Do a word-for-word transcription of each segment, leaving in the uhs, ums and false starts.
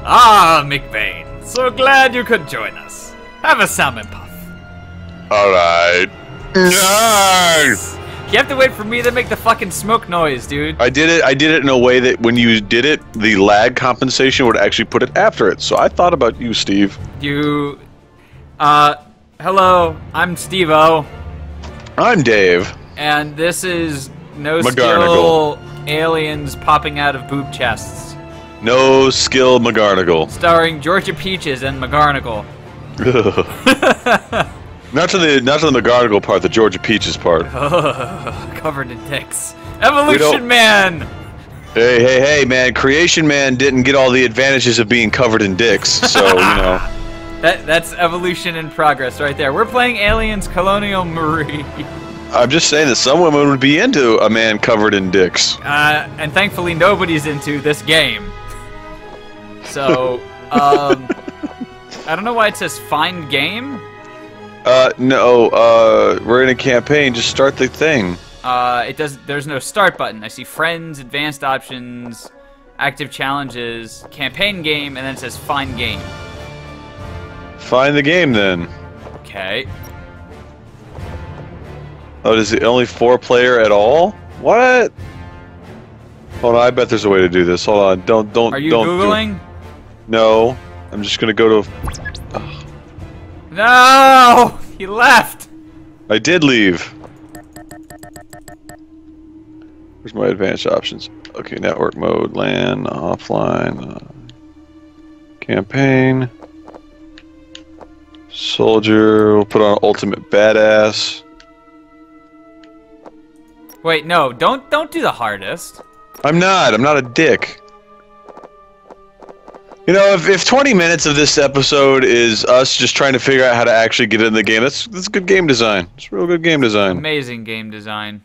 Ah, McVeigh. So glad you could join us. Have a salmon puff. Alright. Nice! You have to wait for me to make the fucking smoke noise, dude. I did it. I did it in a way that when you did it, the lag compensation would actually put it after it. So I thought about you, Steve. You, uh, hello. I'm Steve-O. I'm Dave. And this is no McGarnagle. skill aliens popping out of boob chests. No skill McGarnagle. Starring Georgia Peaches and McGarnagle. Not to the not to the McGarnagle part, the Georgia Peaches part. Covered in dicks. Evolution Man! Hey, hey, hey, man. Creation Man didn't get all the advantages of being covered in dicks, so, you know. That, that's evolution in progress right there. We're playing Aliens Colonial Marine. I'm just saying that some women would be into a man covered in dicks. Uh, and thankfully nobody's into this game. So, um... I don't know why it says find game. Uh, no, uh, we're in a campaign, just start the thing. Uh, it does, there's no start button. I see friends, advanced options, active challenges, campaign game, and then it says find game. Find the game, then. Okay. Oh, is it only four player at all? What? Hold on, I bet there's a way to do this. Hold on, don't, don't, Are you don't Googling? Do no, I'm just gonna go to... Ugh. No! He left! I did leave. Where's my advanced options? Okay, network mode, LAN, offline, uh, campaign, soldier, we'll put on ultimate badass. Wait, no, don't don't do the hardest. I'm not, I'm not a dick. You know, if, if twenty minutes of this episode is us just trying to figure out how to actually get in the game, that's that's good game design. It's real good game design. Amazing game design.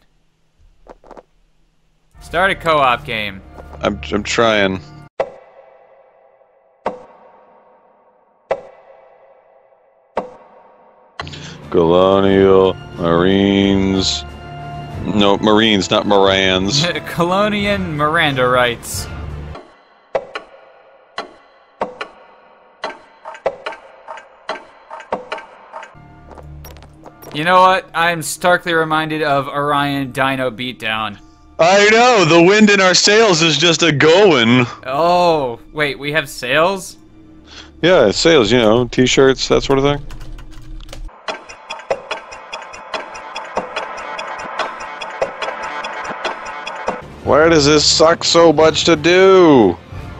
Start a co-op game. I'm I'm trying. Colonial Marines. No, Marines, not Morans. Colonian Miranda rights. You know what? I'm starkly reminded of Orion Dino Beatdown. I know, the wind in our sails is just a going. Oh, wait, we have sails? Yeah, sails, you know, t-shirts, that sort of thing. Why does this suck so much to do?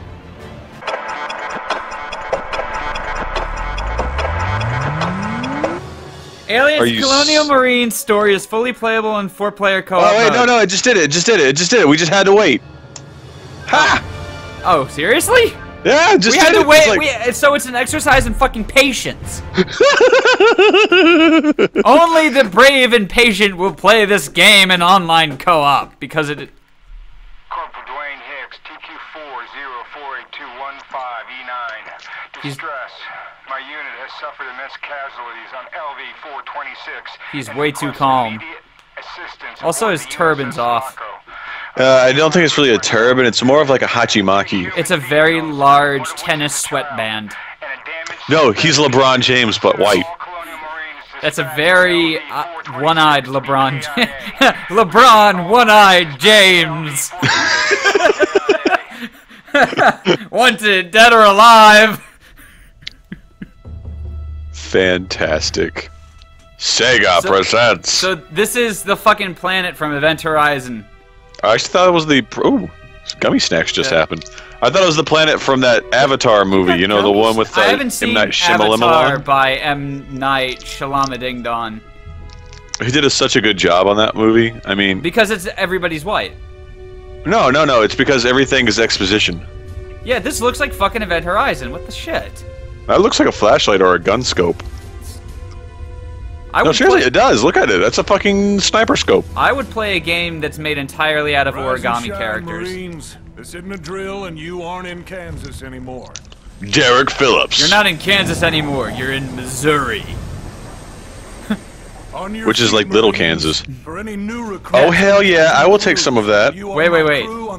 Aliens Colonial Marine story is fully playable in four-player co-op. Oh wait, mode. no, no, it just did it, it just did it, it just did it. We just had to wait. Ha! Oh, seriously? Yeah, just we had did to it. wait. Like... We, so it's an exercise in fucking patience. Only the brave and patient will play this game in online co-op because it. Corporal Dwayne Hicks, T Q four zero four eight two one five E nine. Distress. My unit has suffered immense casualties on L V four twenty-six. He's way too calm. Also, his turban's off. Uh, I don't think it's really a turban, it's more of like a hachimaki. It's a very large tennis sweatband. No, he's LeBron James, but white. That's a very uh, one-eyed LeBron. LeBron, one-eyed James. Wanted, dead or alive. Fantastic. Sega so, presents. So this is the fucking planet from Event Horizon. I actually thought it was the... Ooh, gummy snacks just yeah. happened. I thought it was the planet from that Avatar movie, you know, the one with uh, I haven't seen M. Night Avatar by M. Night Shyamalan. He did a, such a good job on that movie. I mean... Because it's everybody's white. No, no, no. It's because everything is exposition. Yeah, this looks like fucking Event Horizon. What the shit? That looks like a flashlight or a gun scope. I no, seriously, it does. Look at it. That's a fucking sniper scope. I would play a game that's made entirely out of Rise origami shine, characters. Marines. This isn't a drill, and you aren't in Kansas anymore. Derek Phillips. You're not in Kansas anymore. You're in Missouri. Which is like Little Kansas. For any new oh hell yeah! I will take some of that. Wait, wait, wait.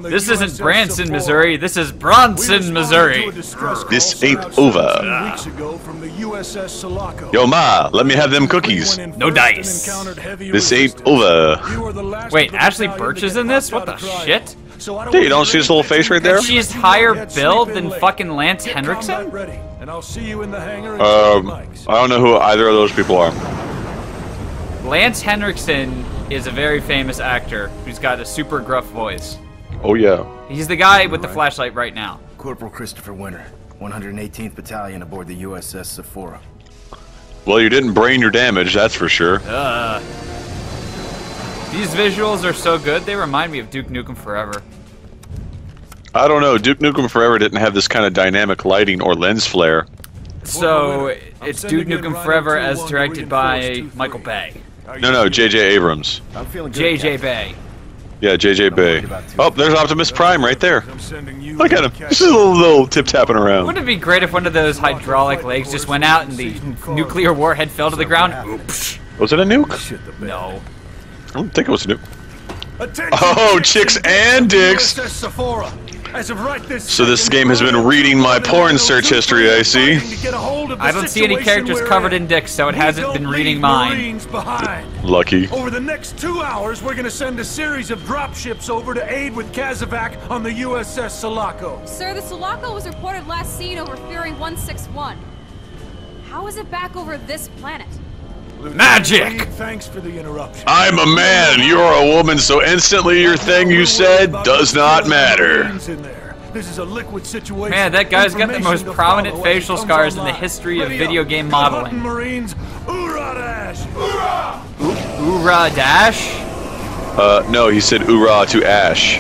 on the This U S S isn't Branson, Sephora. Missouri. This is We Bronson, responded Missouri. to a distress call This sent ain't out some over. fifteen weeks ago from the U S S Sulaco. Yo, Ma, let me have them cookies. Went in No first dice. and encountered heavy This ain't resistance. over. You were the last Wait, of the Ashley battalion Birch to is get in this? knocked What out the of cryo. shit? So I don't Dude, you want don't see this little face right there? She's Get higher sleep build in than late. fucking Lance Get combat Henriksen? ready, and I'll see you in the hangar. and Um, check the mics. I don't know who either of those people are. Lance Henriksen is a very famous actor who's got a super gruff voice. Oh, yeah. He's the guy with the flashlight right now. Corporal Christopher Winter, one hundred eighteenth Battalion aboard the U S S Sephora. Well, you didn't brain your damage, that's for sure. Uh, these visuals are so good, they remind me of Duke Nukem Forever. I don't know. Duke Nukem Forever didn't have this kind of dynamic lighting or lens flare. So, I'm it's sending Duke in Nukem Rhino Forever two as one to directed by reinforce two Michael three. Bay. How you No, no, doing? J J Abrams. I'm feeling good. J J Captain. Bay. Yeah, J J Bay. Oh, there's Optimus Prime right there. I'm sending you Look at him. and Just a little, little tip-tapping around. Wouldn't it be great if one of those hydraulic legs just went out and the nuclear warhead fell to the ground? Oops. Was it a nuke? Shit the bed. No. I don't think it was a nuke. Attention, Oh, chicks and dicks. U S S Sephora. As of right this So this second, game has been reading my porn search history, I see. I don't see any characters covered in dicks, so it hasn't been reading mine. Marines behind. Lucky. Over the next two hours, we're gonna send a series of dropships over to aid with Kazovac on the U S S Sulaco. Sir, the Sulaco was reported last seen over Fury one six one. How is it back over this planet? Magic! Reed, thanks for the interruption. I'm a man, you're a woman, so instantly your thing you said does not matter. This is a liquid situation. Man, that guy's got the most Information to prominent follow as it facial comes scars in the online. history of Ready video up. game Good hunting, modeling. Marines. Hoorah, Dash! Hoorah! Oorah Dash? Uh, no, he said oorah to Ash.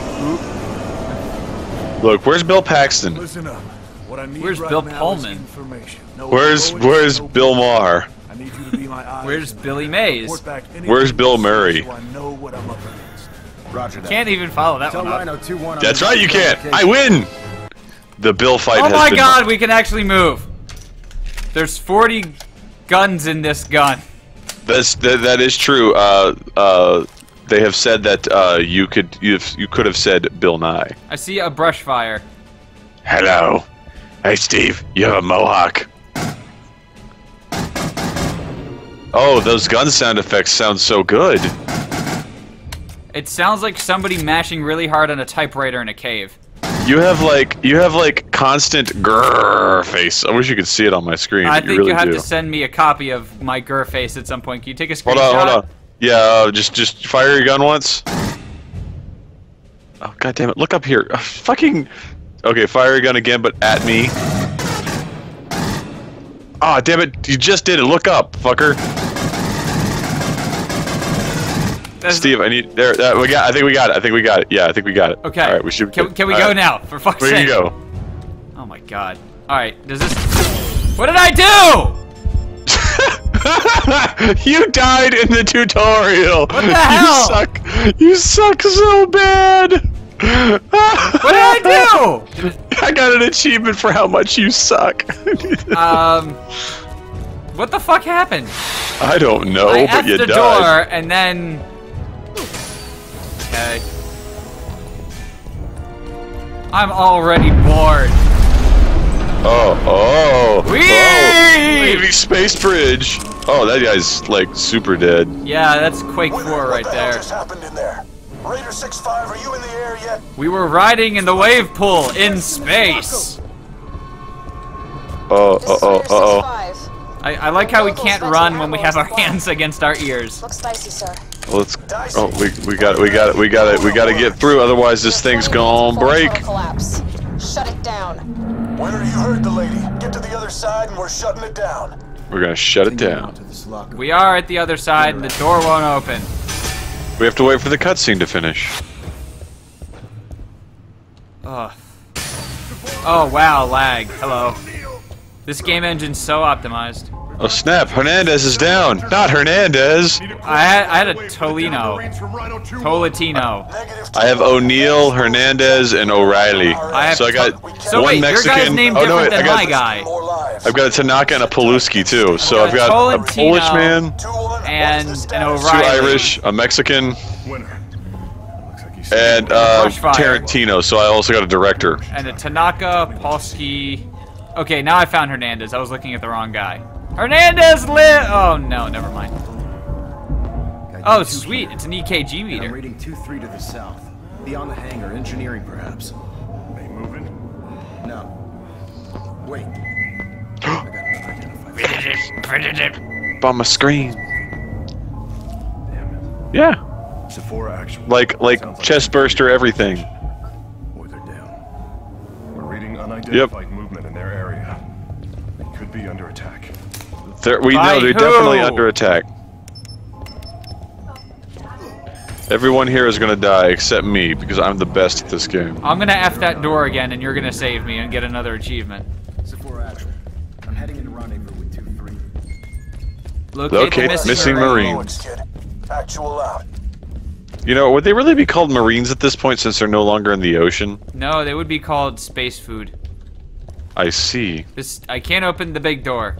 Look, where's Bill Paxton? Listen up. What I need Where's right Bill now is Pullman? information. No Where's, heroics, where's no Bill Maher? I need you to be my eyes Where's and Billy ears. Mays? Report back any Where's of Bill these Murray? So I know what I'm up against. Roger that. Can't even follow that Tell one up. Rhino two one. That's right, you can't. I win! The Bill fight Oh has my been... god, we can actually move. There's forty guns in this gun. That's, that, that is true. Uh, uh, they have said that uh, you could you you could have said Bill Nye. I see a brush fire. Hello. Hey, Steve. You have a mohawk. Oh, those gun sound effects sound so good. It sounds like somebody mashing really hard on a typewriter in a cave. You have like you have like constant grrr face. I wish you could see it on my screen. I but think you, really you have do. to send me a copy of my Gur face at some point. Can you take a screenshot? Hold on, hold on. Yeah, uh, just just fire your gun once. Oh god damn it! Look up here. Uh, fucking. Okay, fire your gun again, but at me. Ah, damn it! You just did it. Look up, fucker. That's- Steve, I need there. That, we got. I think we got it. I think we got it. Yeah, I think we got it. Okay. All right, we should. Can, can we all go right. now? For fuck's We sake. can go. Oh my god. Alright, does this... What did I do?! You died in the tutorial. What the hell? You suck. You suck so bad. What did I do?! I got an achievement for how much you suck. Um... What the fuck happened? I don't know, I but F'd you the died. door, and then... Okay. I'm already bored. Oh, oh, Whee! oh, Navy Space Bridge. Oh, that guy's like super dead. Yeah, that's Quake four right What the hell there. just happened in there? Raider six five, are you in the air yet? We were riding in the wave pool in space. Oh, oh, oh, uh oh. I, I like how we can't run when we have our hands against our ears. Looks dicey, sir. Let's. Oh, we we got it. We got it. We got it. We got to get through. Otherwise, this thing's gonna break. Collapse. Shut it down. Winter, you heard the lady. Get to the other side and we're shutting it down. We're gonna shut it down. To the Sulaco. We are at the other side and the door won't open. We have to wait for the cutscene to finish. Ugh. Oh wow, lag. Hello. This game engine's so optimized. Oh snap! Hernandez is down. Not Hernandez. I had, I had a Tolino. Tolatino. Negative I have O'Neill, Hernandez, and O'Reilly. I have So I got So one wait, Mexican. your guy's named oh no, different wait, I than got my guy. more lives. I've got a Tanaka and a Poluski too. So got I've a got a Tolentino. Polish man, two one, And what's the an status? two O'Reilly. Irish, a Mexican. Winner. Looks like he's And uh, Brushfire. Tarantino, so I also got a director. And a Tanaka, Polsky. Okay, now I found Hernandez. I was looking at the wrong guy. Hernandez lit. Oh no, never mind. Oh sweet, it's an E K G meter. I'm reading two three to the south. Beyond the hangar, engineering perhaps. They moving? No. Wait. I got another identifier. On my screen. Yeah. Sephora actual. Like like chest burster everything. Or they're down. We're reading unidentified movement in their area. They could be under attack. They're, we By know they're who? definitely under attack. Everyone here is gonna die except me because I'm the best at this game. I'm gonna F that door again, and you're gonna save me and get another achievement. Sephora actual. I'm heading into rendezvous with two three. Locate, Locate the missing, missing marine. marine. Kid. Actual out. You know, would they really be called Marines at this point since they're no longer in the ocean? No, they would be called space food. I see. This I can't open the big door.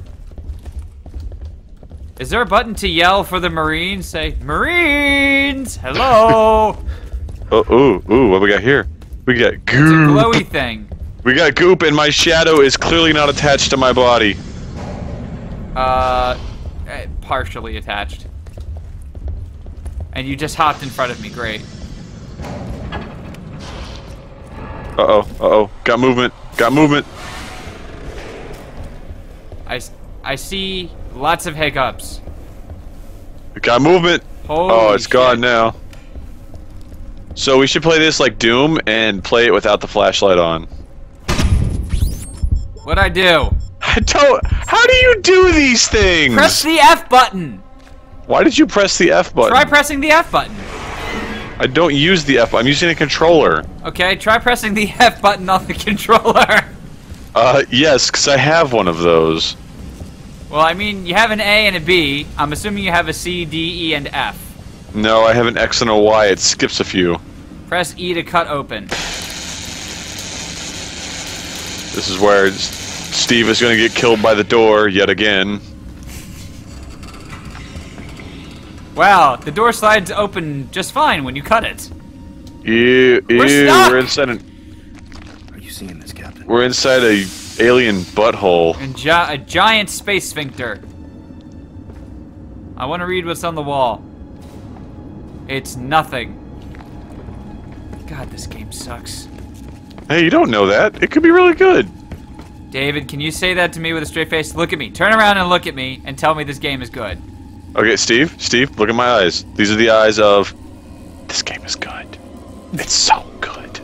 Is there a button to yell for the Marines? Say, Marines! Hello! Oh, ooh, ooh, what we got here? We got It's a goop. glowy thing. We got goop, and my shadow is clearly not attached to my body. Uh, eh, partially attached. And you just hopped in front of me, great. Uh-oh, uh-oh. Got movement. Got movement. I, s- I see lots of hiccups. Got movement. Holy Oh, it's shit. gone now. So we should play this like Doom and play it without the flashlight on. What'd I do? I don't... How do you do these things? Press the F button! Why did you press the F button? Try pressing the F button. I don't use the F. I'm using a controller. Okay, try pressing the F button on the controller. Uh, yes, because I have one of those. Well, I mean, you have an A and a B. I'm assuming you have a C, D, E, and F. No, I have an X and a Y. It skips a few. Press E to cut open. This is where S- Steve is going to get killed by the door yet again. Wow, the door slides open just fine when you cut it. Ew, ew, We're stuck! we're inside an, Are you seeing this, Captain? we're inside a alien butthole. And gi a giant space sphincter. I want to read what's on the wall. It's nothing. God, this game sucks. Hey, you don't know that. It could be really good. David, can you say that to me with a straight face? Look at me. Turn around and look at me and tell me this game is good. Okay, Steve, Steve, look at my eyes. These are the eyes of... This game is good. It's so good.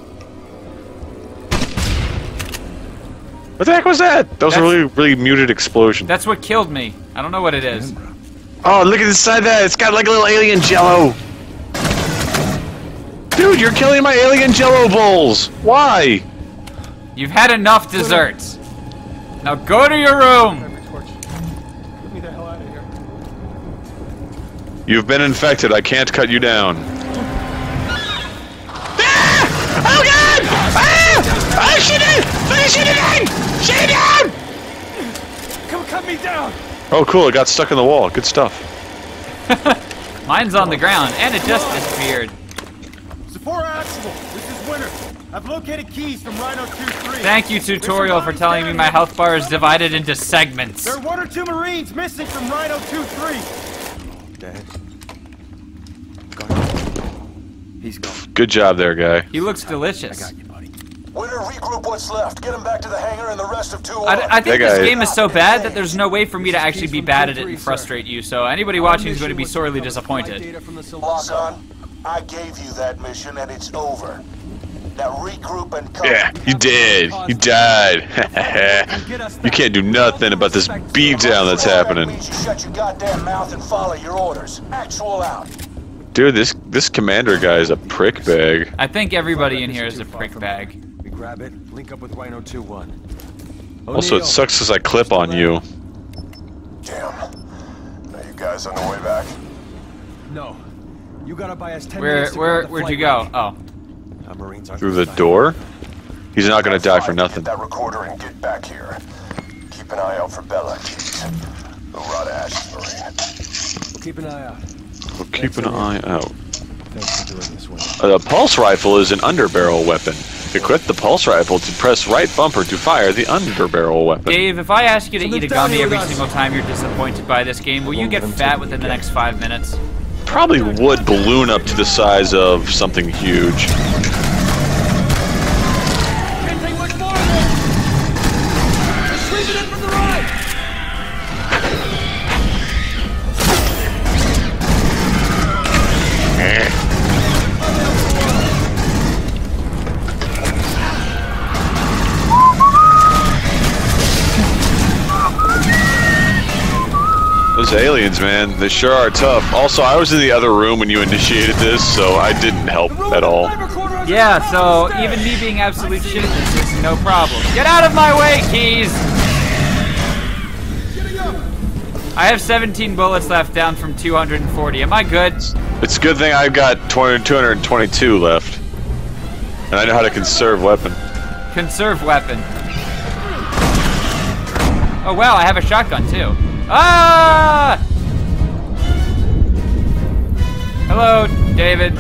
What the heck was that? That was a That's- really, really muted explosion. That's what killed me. I don't know what it is. Oh, look at inside that. It's got like a little alien jello. Dude, you're killing my alien jello bowls. Why? You've had enough desserts. Now go to your room. Get me the hell out of here. You've been infected. I can't cut you down. Ah! Oh God! Ah! Oh shit! Finish it in! Shit down! Come cut me down! Oh, cool. It got stuck in the wall. Good stuff. Mine's on the ground and it just disappeared. Sephora Actual, this is Winter. I've located keys from Rhino two three. Thank you, tutorial, for telling me my health bar is divided into segments. There are one or two Marines missing from Rhino two three. Dead. He's gone. Good job there, guy. He looks delicious. I got you, buddy. Winter, regroup what's left. Get him back to the hangar and the rest of two I, one. I think That this guy- game is so bad that there's no way for me to actually be bad at it and frustrate you, so anybody watching is going to be sorely disappointed. Lock on. I gave you that mission and it's over. Now regroup and come. Yeah, you did. You died. You can't do nothing about this beatdown that's That happening. means you shut your goddamn mouth and follow your orders. Actual out. Dude, this this commander guy is a prick bag. I think everybody in here is a prick bag. We grab it, link up with Rhino two one. Also, it sucks as I clip on you. Damn. Are you guys on the way back? No. You gotta buy us ten Where, minutes to where, grab the where'd you flight go? back. Oh. Our Marines aren't Through the gonna door? He's not gonna die for Fine, nothing. Get that recorder and get back here. Keep an eye out for Bella, please. Who rot Ash's Marine. We'll keep an eye out. We'll keep an eye out. Thanks for doing this, Winter. A pulse rifle is an underbarrel weapon. Equip the pulse rifle to press right bumper to fire the underbarrel weapon. Dave, if I ask you to Something's eat a down gummy here every with us. single time you're disappointed by this game, will you get fat within the next five minutes? Probably would balloon up to the size of something huge. Can't take much more of this! They're sweeping it from the right! Those aliens, man, they sure are tough. Also, I was in the other room when you initiated this, so I didn't help at all. Yeah, so even me being absolute shit at this is no problem. Get out of my way, Keys! I have seventeen bullets left, down from two hundred forty. Am I good? It's a good thing I've got two hundred twenty-two left. And I know how to conserve weapon. Conserve weapon. Oh wow, I have a shotgun too. Ah! Hello, David.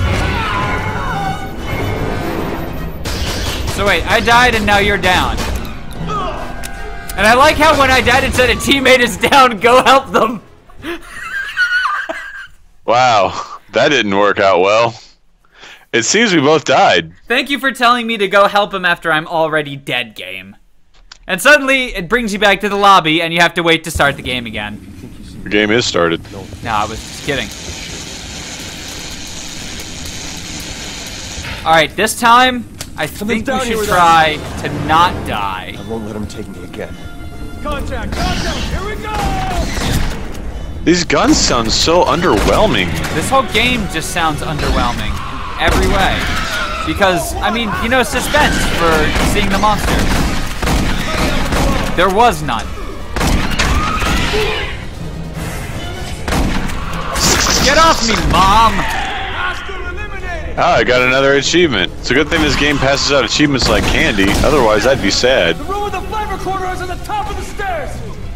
So wait, I died and now you're down. And I like how when I died it said a teammate is down, go help them. Wow, that didn't work out well. It seems we both died. Thank you for telling me to go help him after I'm already dead, game. And suddenly, it brings you back to the lobby, and you have to wait to start the game again. The game is started. No, I was just kidding. Alright, this time, I think we should try to not die. I won't let him take me again. Contact! Contact! Here we go! These guns sound so underwhelming. This whole game just sounds underwhelming in every way. Because, I mean, you know, suspense for seeing the monster. There was none. Get off me, Mom! Ah, I got another achievement. It's a good thing this game passes out achievements like candy. Otherwise, I'd be sad. The room with the flight recorder is on the top of the stairs!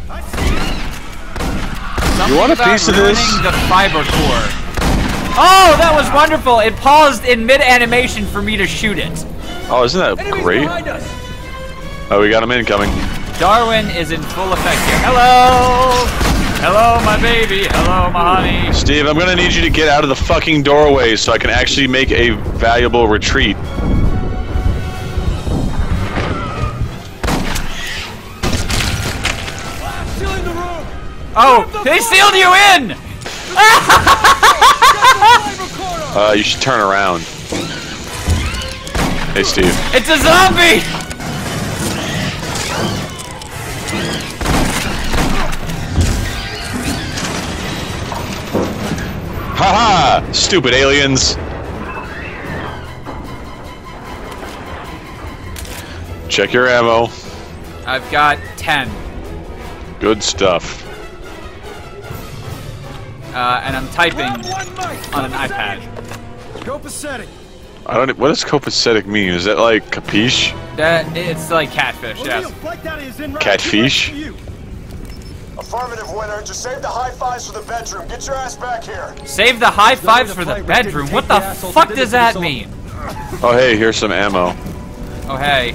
You want a piece of this? The fiber core. Oh, that was wonderful! It paused in mid-animation for me to shoot it. Oh, isn't that Enemies great? behind us. Oh, we got him incoming. Darwin is in full effect here. Hello! Hello, my baby. Hello, my honey. Steve, I'm gonna need you to get out of the fucking doorway so I can actually make a valuable retreat. Sealing the room! Oh, they sealed you in! Uh, you should turn around. Hey, Steve. It's a zombie! Haha! Stupid aliens! Check your ammo. I've got ten. Good stuff. Uh, and I'm typing on an iPad. Copacetic. I don't. What does copacetic mean? Is that like capiche? That it's like catfish, yes. Catfish? Affirmative, Winter. Just save the high fives for the bedroom. Get your ass back here. Save the high fives for the bedroom. What the fuck does that mean? Oh, hey, here's some ammo. Oh, hey.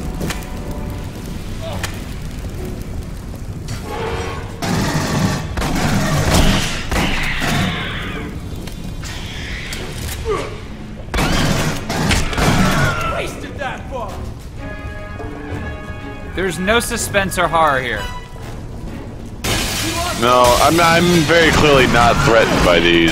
Wasted that far. There's no suspense or horror here. No, I'm. I'm very clearly not threatened by these.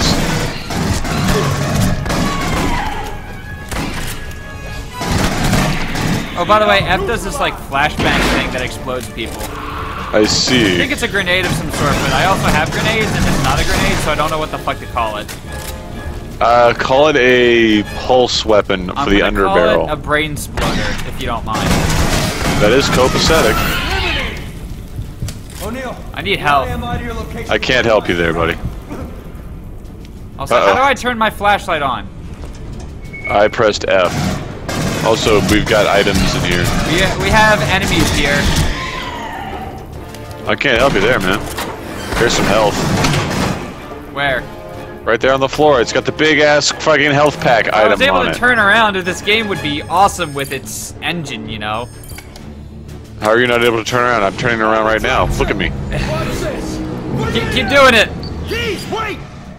Oh, by the way, F does this like flashbang thing that explodes people. I I see. think it's a grenade of some sort, but I also have grenades, and it's not a grenade, so I don't know what the fuck to call it. Uh, call it a pulse weapon for I'm the gonna underbarrel. call it a brain sploder, if you don't mind. That is copacetic. O'Neill, I need help. I can't help you there, buddy. Also, Uh-oh. how do I turn my flashlight on? I pressed F. Also, we've got items in here. We, we have enemies here. I can't help you there, man. Here's some health. Where? Right there on the floor. It's got the big ass fucking health pack I was item able on to it. turn around, and this game would be awesome with its engine, you know. How are you not able to turn around? I'm turning around right now. Look at me. What's this? Keep, keep doing it. Keys, wait!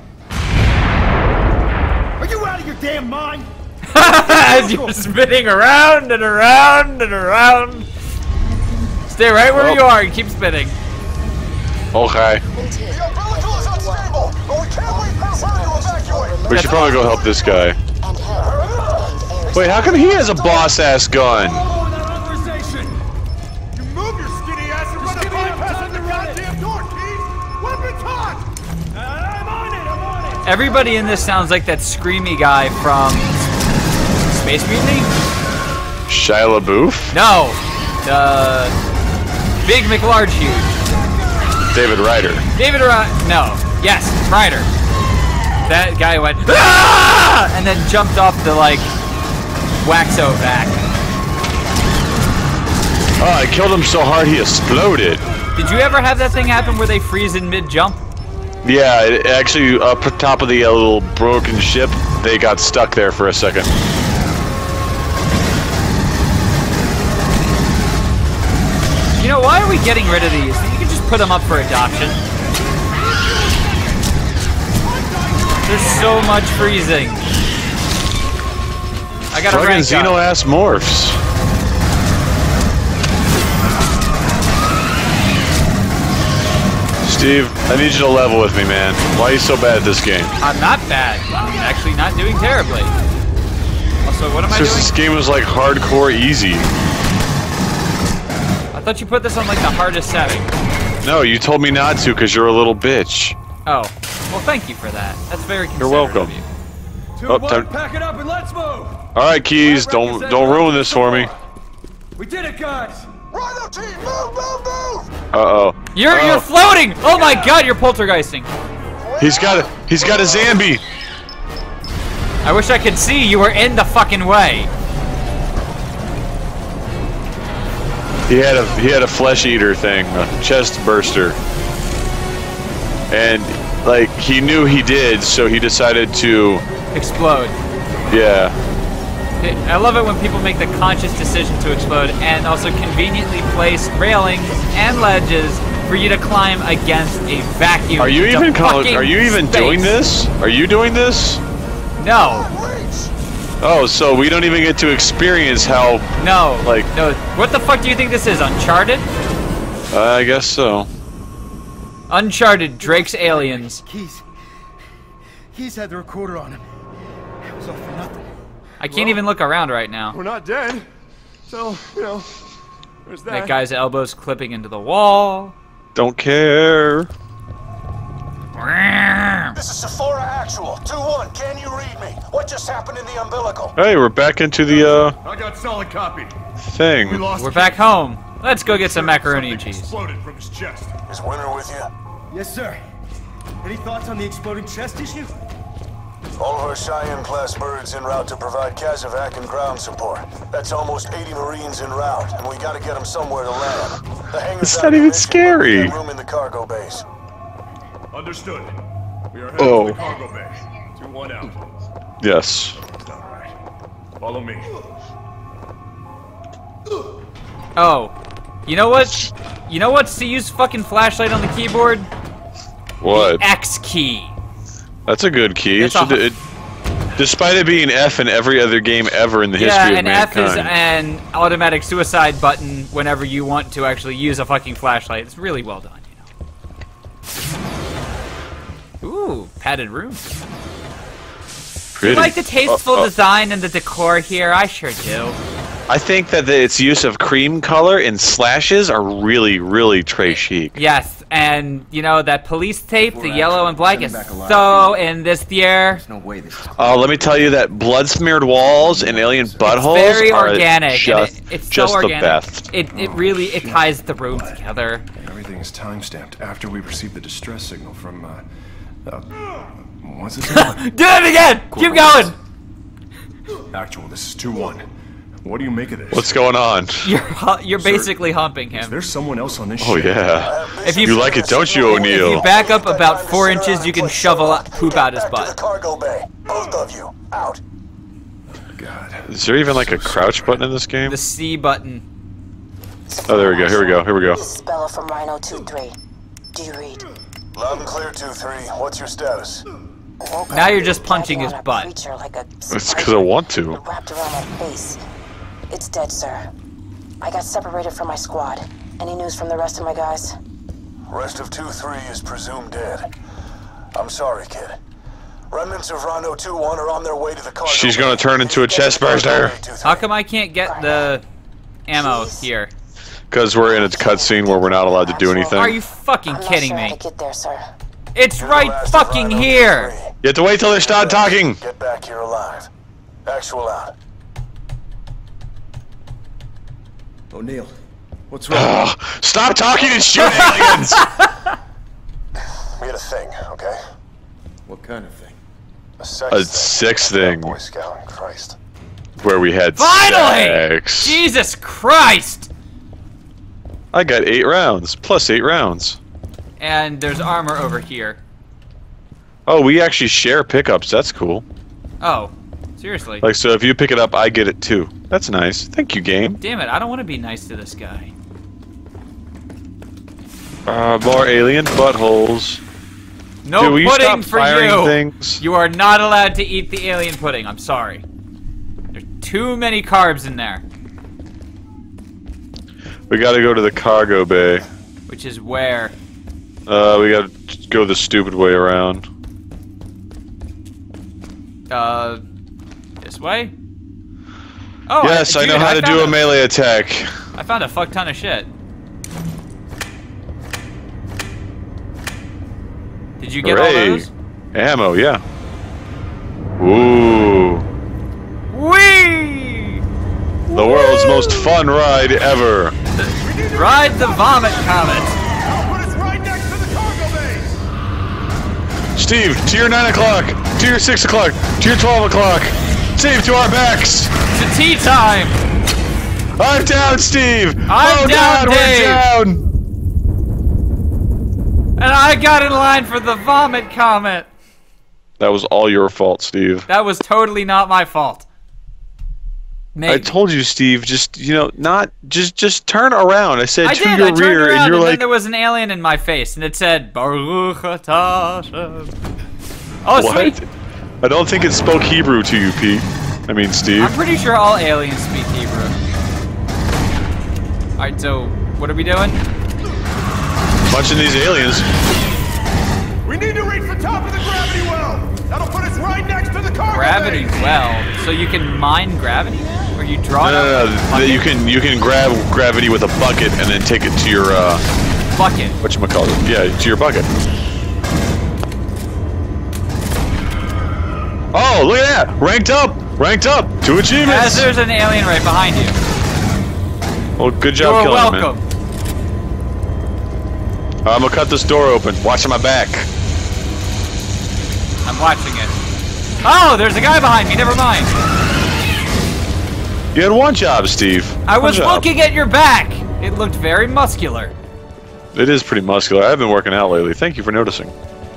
Are you out of your damn mind? As you're spinning around and around and around. Stay right where Well. you are and keep spinning. Okay. Maintain. The umbilical is unstable, but we can't wait for her to evacuate. We should probably go help this guy. And help. And air Wait, how come he has a boss ass gun? Follow that authorization! You move your skinny ass and run a bypass on the goddamn door, Keys! Weapons hot! I'm on it, I'm on it! Everybody in this sounds like that screamy guy from Space Mutiny? Shia LaBeouf? No, the Big McLarge Huge. David Ryder. David Ryder. No, yes, Ryder. That guy went ah! and then jumped off the like waxo vac. Oh, I killed him so hard he exploded. Did you ever have that thing happen where they freeze in mid jump? Yeah, it actually up top of the uh, little broken ship, they got stuck there for a second. You know, why are we getting rid of these? You can just put them up for adoption. There's so much freezing. I got a Fucking rank Xeno up. ass morphs. Steve, I need you to level with me, man. Why are you so bad at this game? I'm not bad. I'm actually not doing terribly. Also, what am I It's just doing? this game is like hardcore easy. I thought you put this on like the hardest setting. No, you told me not to because you're a little bitch. Oh, well, thank you for that. That's very considerate You're welcome. of you. Two, Oh, one, time- pack it up and let's move! All right, Keys, don't don't ruin this for me. We did it, guys! Rhino team, move, move, move! Uh oh. You're Oh. you're floating! Oh my God, you're poltergeisting. He's got a he's got a Zambi. I wish I could see you were in the fucking way. He had a he had a flesh eater thing, a chest burster, and like he knew he did, so he decided to Explode. yeah. I love it when people make the conscious decision to explode and also conveniently place railings and ledges for you to climb against a vacuum. Are you into even call, fucking are you even space. doing this? Are you doing this? No, Oh, so we don't even get to experience how. no, Like- no. What the fuck do you think this is? Uncharted? Uh, I guess so. Uncharted, Drake's Aliens. Keys. Keys had the recorder on him. It was all for nothing. I can't even look around right now. We're not dead. So, you know, there's that. That guy's elbows clipping into the wall. Don't care. This is Sephora Actual. two one, can you read me? What just happened in the umbilical? Hey, we're back into the uh I got solid copy. We thing. lost We're back home. Let's go get some macaroni and Something cheese. exploded from his chest. Is Winter with you? Yes, sir. Any thoughts on the exploding chest issue? All of our Cheyenne-class birds en route to provide Kazovac and ground support. That's almost eighty Marines en route, and we gotta get them somewhere to land. The hangar's It's out not of even commission, but we scary. have room in the cargo base. Understood. We are headed Oh. to the cargo bay. two one out. Yes. All right. Follow me. Oh, you know what? You know what's to use fucking flashlight on the keyboard? What? X key. That's a good key. It It's a- should, it, despite it being F in every other game ever in the Yeah, history of and F is mankind. an automatic suicide button whenever you want to actually use a fucking flashlight. It's really well done, you know. Ooh, padded room. Pretty. You like the tasteful Uh, uh, design and the decor here? I sure do. I think that the, its use of cream color and slashes are really, really très chic. Yes, and you know that police tape, the Before yellow action, and black, send is him back alive. so in this year. There's no way this is Oh, let me tell you that blood smeared walls and alien buttholes Very are organic. and just, it, it's just so the organic. best. It it really it ties the room together. Everything is time-stamped after we received the distress signal from, uh, uh what's his name? Do it again. Keep going. Actual, this is two one. What do you make of this? What's going on? You're hu- you're Sir, basically humping him. Is there someone else on this Oh ship? yeah. If you, You like it, don't you, If O'Neill? you back up about four inches, you can shovel out, poop out his Back to the butt. cargo bay. Both of you, out. God. Is there even like a crouch button in this game? The C button. Oh, there we go. Here we go. Here we go. This is Bella from Rhino two three. Do you read? Loud and clear, two three. What's your status? Woke Now up you're just punching grabbing his on a butt. creature like a It's because I want to. spider wrapped around my face. It's dead, sir. I got separated from my squad. Any news from the rest of my guys? Rest of two three is presumed dead. I'm sorry, kid. Remnants of Rhino two one are on their way to the cargo. She's gonna turn into a chest burster. How come I can't get the ammo here? Because we're in a cutscene where we're not allowed to do anything. Are you fucking I'm not kidding sure how me? to get there, sir. It's right fucking here! You have to wait till they start talking. Get back here alive. Actual out. O'Neill, what's wrong? Ugh, stop talking and shoot aliens! We had a thing, okay? What kind of thing? A sex A thing. sex thing Boy Scout, Christ. where we had Finally! sex. Jesus Christ! I got eight rounds, plus eight rounds. And there's armor over here. Oh, we actually share pickups. That's cool. Oh, seriously. Like, so if you pick it up, I get it too. That's nice. Thank you, game. Damn it, I don't want to be nice to this guy. Uh, more alien buttholes. No Dude, will you pudding stop for firing you! things? You are not allowed to eat the alien pudding, I'm sorry. There's too many carbs in there. We gotta go to the cargo bay. Which is where? Uh, we gotta go the stupid way around. Uh, this way? Oh, Yes, I, dude, know how to found do a melee attack. I found a fuck ton of shit. Did you get Hooray. all those? Ammo, yeah. Ooh. Whee! The world's most fun ride ever. Ride the vomit comet. I'll put us right next to the cargo base! Steve, to your nine o'clock, to your six o'clock, to your twelve o'clock. Steve, to our backs. To tea time. I'm down, Steve. I'm oh, down, God, Dave. We're down. And I got in line for the vomit comet. That was all your fault, Steve. That was totally not my fault. Maybe. I told you, Steve. Just you know, not just just turn around. I said I to did. your I turned rear, around and you're and then like, there was an alien in my face, and it said Baruch atah Hashem. Oh, what? sweet. I don't think it spoke Hebrew to you, Pete. I mean, Steve. I'm pretty sure all aliens speak Hebrew. All right, so what are we doing? Punching these aliens. We need to reach the top of the gravity well! That'll put us right next to the cargo Gravity base! well. So you can mine gravity now? Or you draw No, it no, out no. with a no. bucket? You can you can grab gravity with a bucket and then take it to your uh, Bucket. whatchamacallit? Yeah, to your bucket. Oh, look at that! Ranked up! Ranked up! Two achievements! As there's an alien right behind you. Well, good job You're killing welcome. him, man. I'm gonna cut this door open. Watch my back. I'm watching it. Oh, there's a guy behind me. Never mind. You had one job, Steve. I One was job. looking at your back. It looked very muscular. It is pretty muscular. I've been working out lately. Thank you for noticing.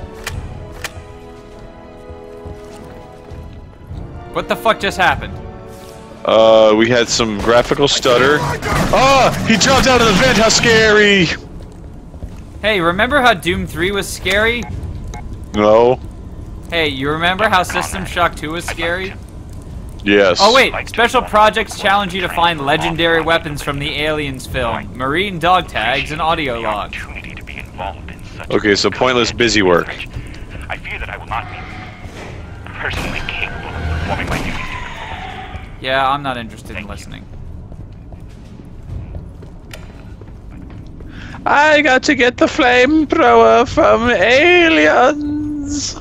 What the fuck just happened? Uh, we had some graphical stutter. Oh, he jumped out of the vent. How scary! Hey, remember how Doom three was scary? No. Hey, you remember how System Shock two was scary? Yes. Oh wait, special projects challenge you to find legendary weapons from the Aliens film, marine dog tags, and audio logs. Okay, so pointless busy work. I fear that I will not be personally capable of performing my duties. Yeah, I'm not interested in listening. I got to get the flamethrower from aliens.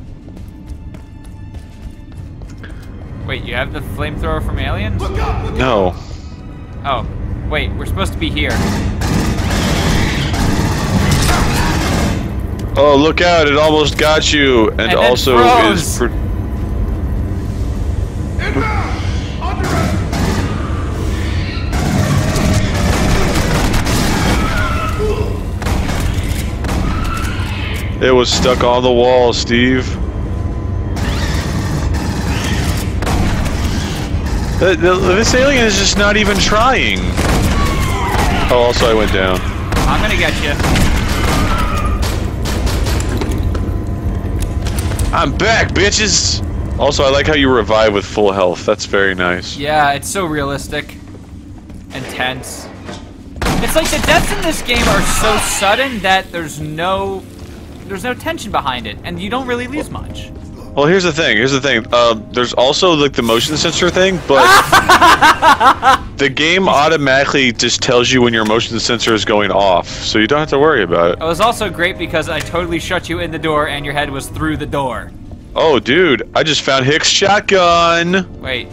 Wait, you have the flamethrower from Aliens? No. Oh, wait, we're supposed to be here. Oh, look out! It almost got you, and, And then also froze. is. Pr It was stuck on the wall, Steve. The, the, this alien is just not even trying. Oh, also I went down. I'm gonna get you. I'm back, bitches! Also, I like how you revive with full health. That's very nice. Yeah, it's so realistic. Intense. It's like the deaths in this game are so sudden that there's no... There's no tension behind it, and you don't really lose much. Well, here's the thing. Here's the thing. Uh, there's also like the motion sensor thing, but the game automatically just tells you when your motion sensor is going off, so you don't have to worry about it. It was also great because I totally shut you in the door, and your head was through the door. Oh, dude! I just found Hicks' shotgun. Wait.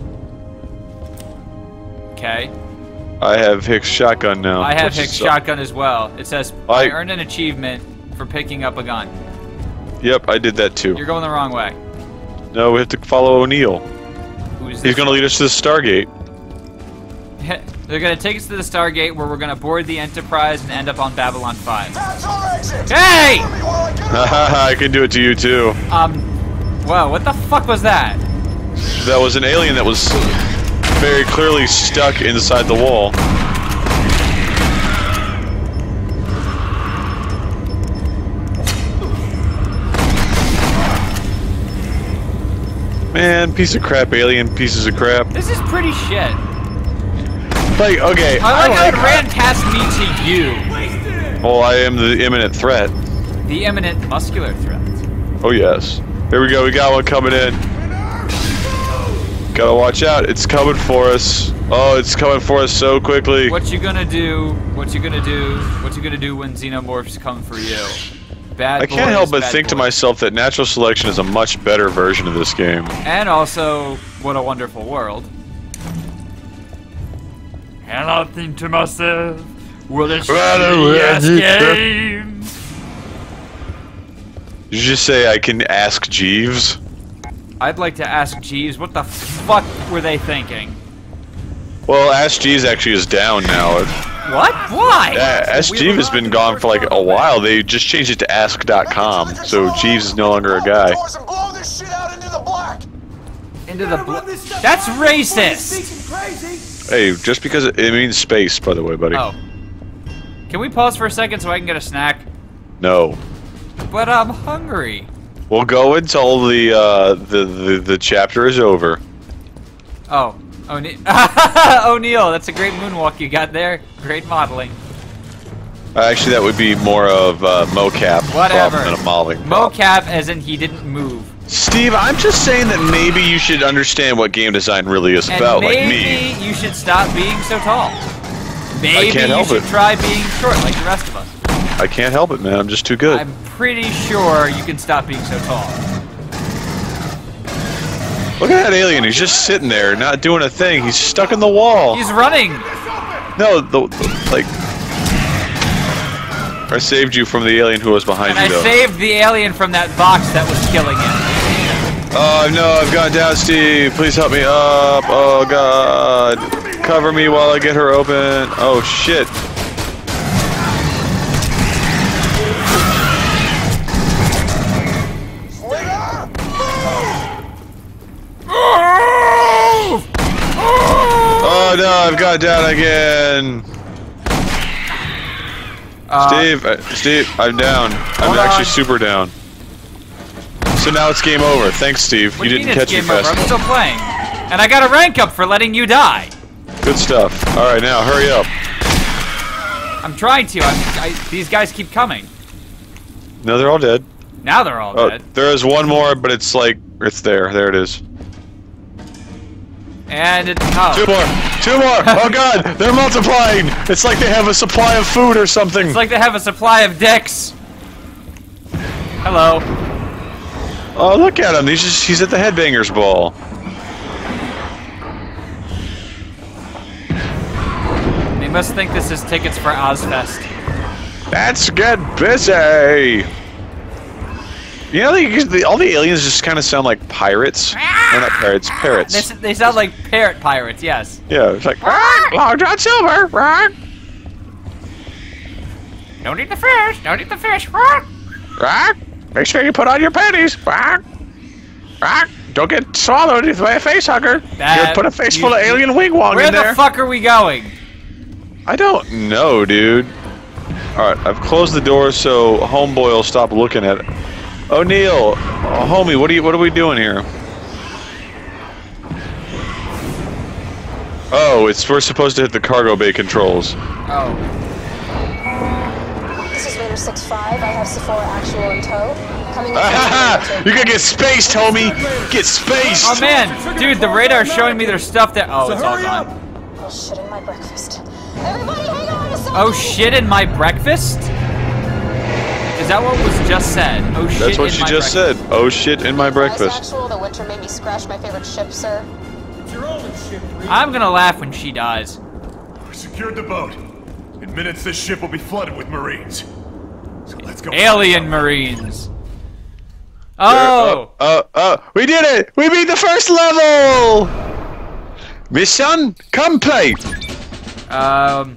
Okay. I have Hicks' shotgun now. I have Which Hicks' is, shotgun as well. It says I, I earned an achievement for picking up a gun. Yep, I did that too. You're going the wrong way. No, we have to follow O'Neill. Who's He's going to lead us to the Stargate. They're going to take us to the Stargate where we're going to board the Enterprise and end up on Babylon five. Hey! I can do it to you too. Um, wow, what the fuck was that? That was an alien that was very clearly stuck inside the wall. Man, piece of crap alien, pieces of crap. This is pretty shit. Like, okay. I like I how like it ran past me to you. Well, I am the imminent threat. The imminent muscular threat. Oh, yes. Here we go, we got one coming in. Gotta watch out, it's coming for us. Oh, it's coming for us so quickly. What you gonna do? What you gonna do? What you gonna do when Xenomorphs come for you? Bad I can't boys, help but bad think to boys. myself that natural selection is a much better version of this game. And also, what a wonderful world. And I think to myself, what a shitty-ass game. Did you just say I can ask Jeeves? I'd like to ask Jeeves, what the fuck were they thinking? Well, Ask Jeeves actually is down now. What? Why? Yeah, Ask Jeeves has been gone for like a while. They just changed it to ask dot com, so Jeeves is no longer a guy. Into the bl- That's racist! Hey, just because it, it means space, by the way, buddy. Oh. Can we pause for a second so I can get a snack? No. But I'm hungry. We'll go until the, uh, the, the, the chapter is over. Oh. O'Neill. O'Neill, that's a great moonwalk you got there. Great modeling. Uh, actually, that would be more of uh, mocap Whatever. than a modeling prop. Mocap as in he didn't move. Steve, I'm just saying that maybe you should understand what game design really is And about, like me. maybe you should stop being so tall. Maybe I can't you help should it. try being short like the rest of us. I can't help it, man. I'm just too good. I'm pretty sure you can stop being so tall. Look at that alien. He's just sitting there, not doing a thing. He's stuck in the wall. He's running. No, the, the like. I saved you from the alien who was behind And you, I though. saved the alien from that box that was killing him. Oh no, I've gone down, Steve. Please help me up. Oh god. Cover me while I get her open. Oh shit. Oh no, I've got down again. Uh, Steve, uh, Steve, I'm down. I'm Hold actually on. super down. So now it's game over. Thanks, Steve. What you do didn't mean catch me it's game over? fast I'm enough. still playing. And I got a rank up for letting you die. Good stuff. Alright, now hurry up. I'm trying to. I'm, I, these guys keep coming. No, they're all dead. Now they're all Oh, dead. there is one more, but it's like, it's there. There it is. And it, oh. Two more! Two more! Oh god! They're multiplying! It's like they have a supply of food or something! It's like they have a supply of dicks. Hello. Oh, look at him! He's just, he's at the Headbangers Ball. They must think this is tickets for Ozfest. Let's get busy! You know, the, the, all the aliens just kind of sound like pirates. Or not pirates, parrots. They, s- they sound like parrot pirates, yes. Yeah, it's like, Long John Silver! Don't eat the fish! Don't eat the fish! Rock. Make sure you put on your panties. Rock. Rock. Don't get swallowed by a face hugger. That, you put a face you, full of alien wing-wong Where in there. the fuck are we going? I don't know, dude. Alright, I've closed the door so homeboy will stop looking at it. O'Neil, oh, homie, what are you? What are we doing here? Oh, it's we're supposed to hit the cargo bay controls. Oh. This is Raider six five. I have Sephora actual in tow. Coming in. Ah, you're gonna get spaced, homie. Get spaced. Oh man, dude, the radar's showing me their stuff that. Oh, it's all gone. Oh shit in my breakfast. Everybody, hang on a second. Oh shit in my breakfast? Is that what was just said? Oh shit. That's what in she my just breakfast. said. Oh shit in my breakfast. Actual, the winter made me scratch my favorite ship, sir. It's your only ship, Reed. I'm gonna laugh when she dies. We secured the boat. In minutes, this ship will be flooded with Marines. So let's go. Alien Marines. Oh! Oh, oh, oh, we did it! We beat the first level! Mission complete! Um.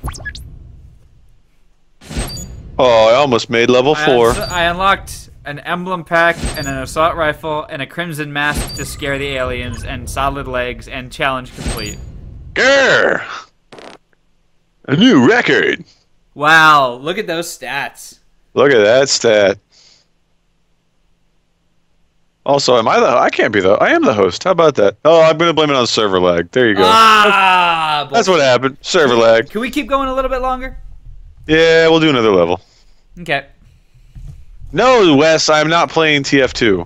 Oh, I almost made level I four. uns- I unlocked an emblem pack and an assault rifle and a crimson mask to scare the aliens and solid legs and challenge complete. Grr! A new record! Wow, look at those stats. Look at that stat. Also, am I the? I can't be the. I am the host. How about that? Oh, I'm gonna blame it on server lag. There you go. Ah, That's what happened. Server lag. Can we keep going a little bit longer? Yeah, we'll do another level. Okay. No, Wes, I'm not playing T F two.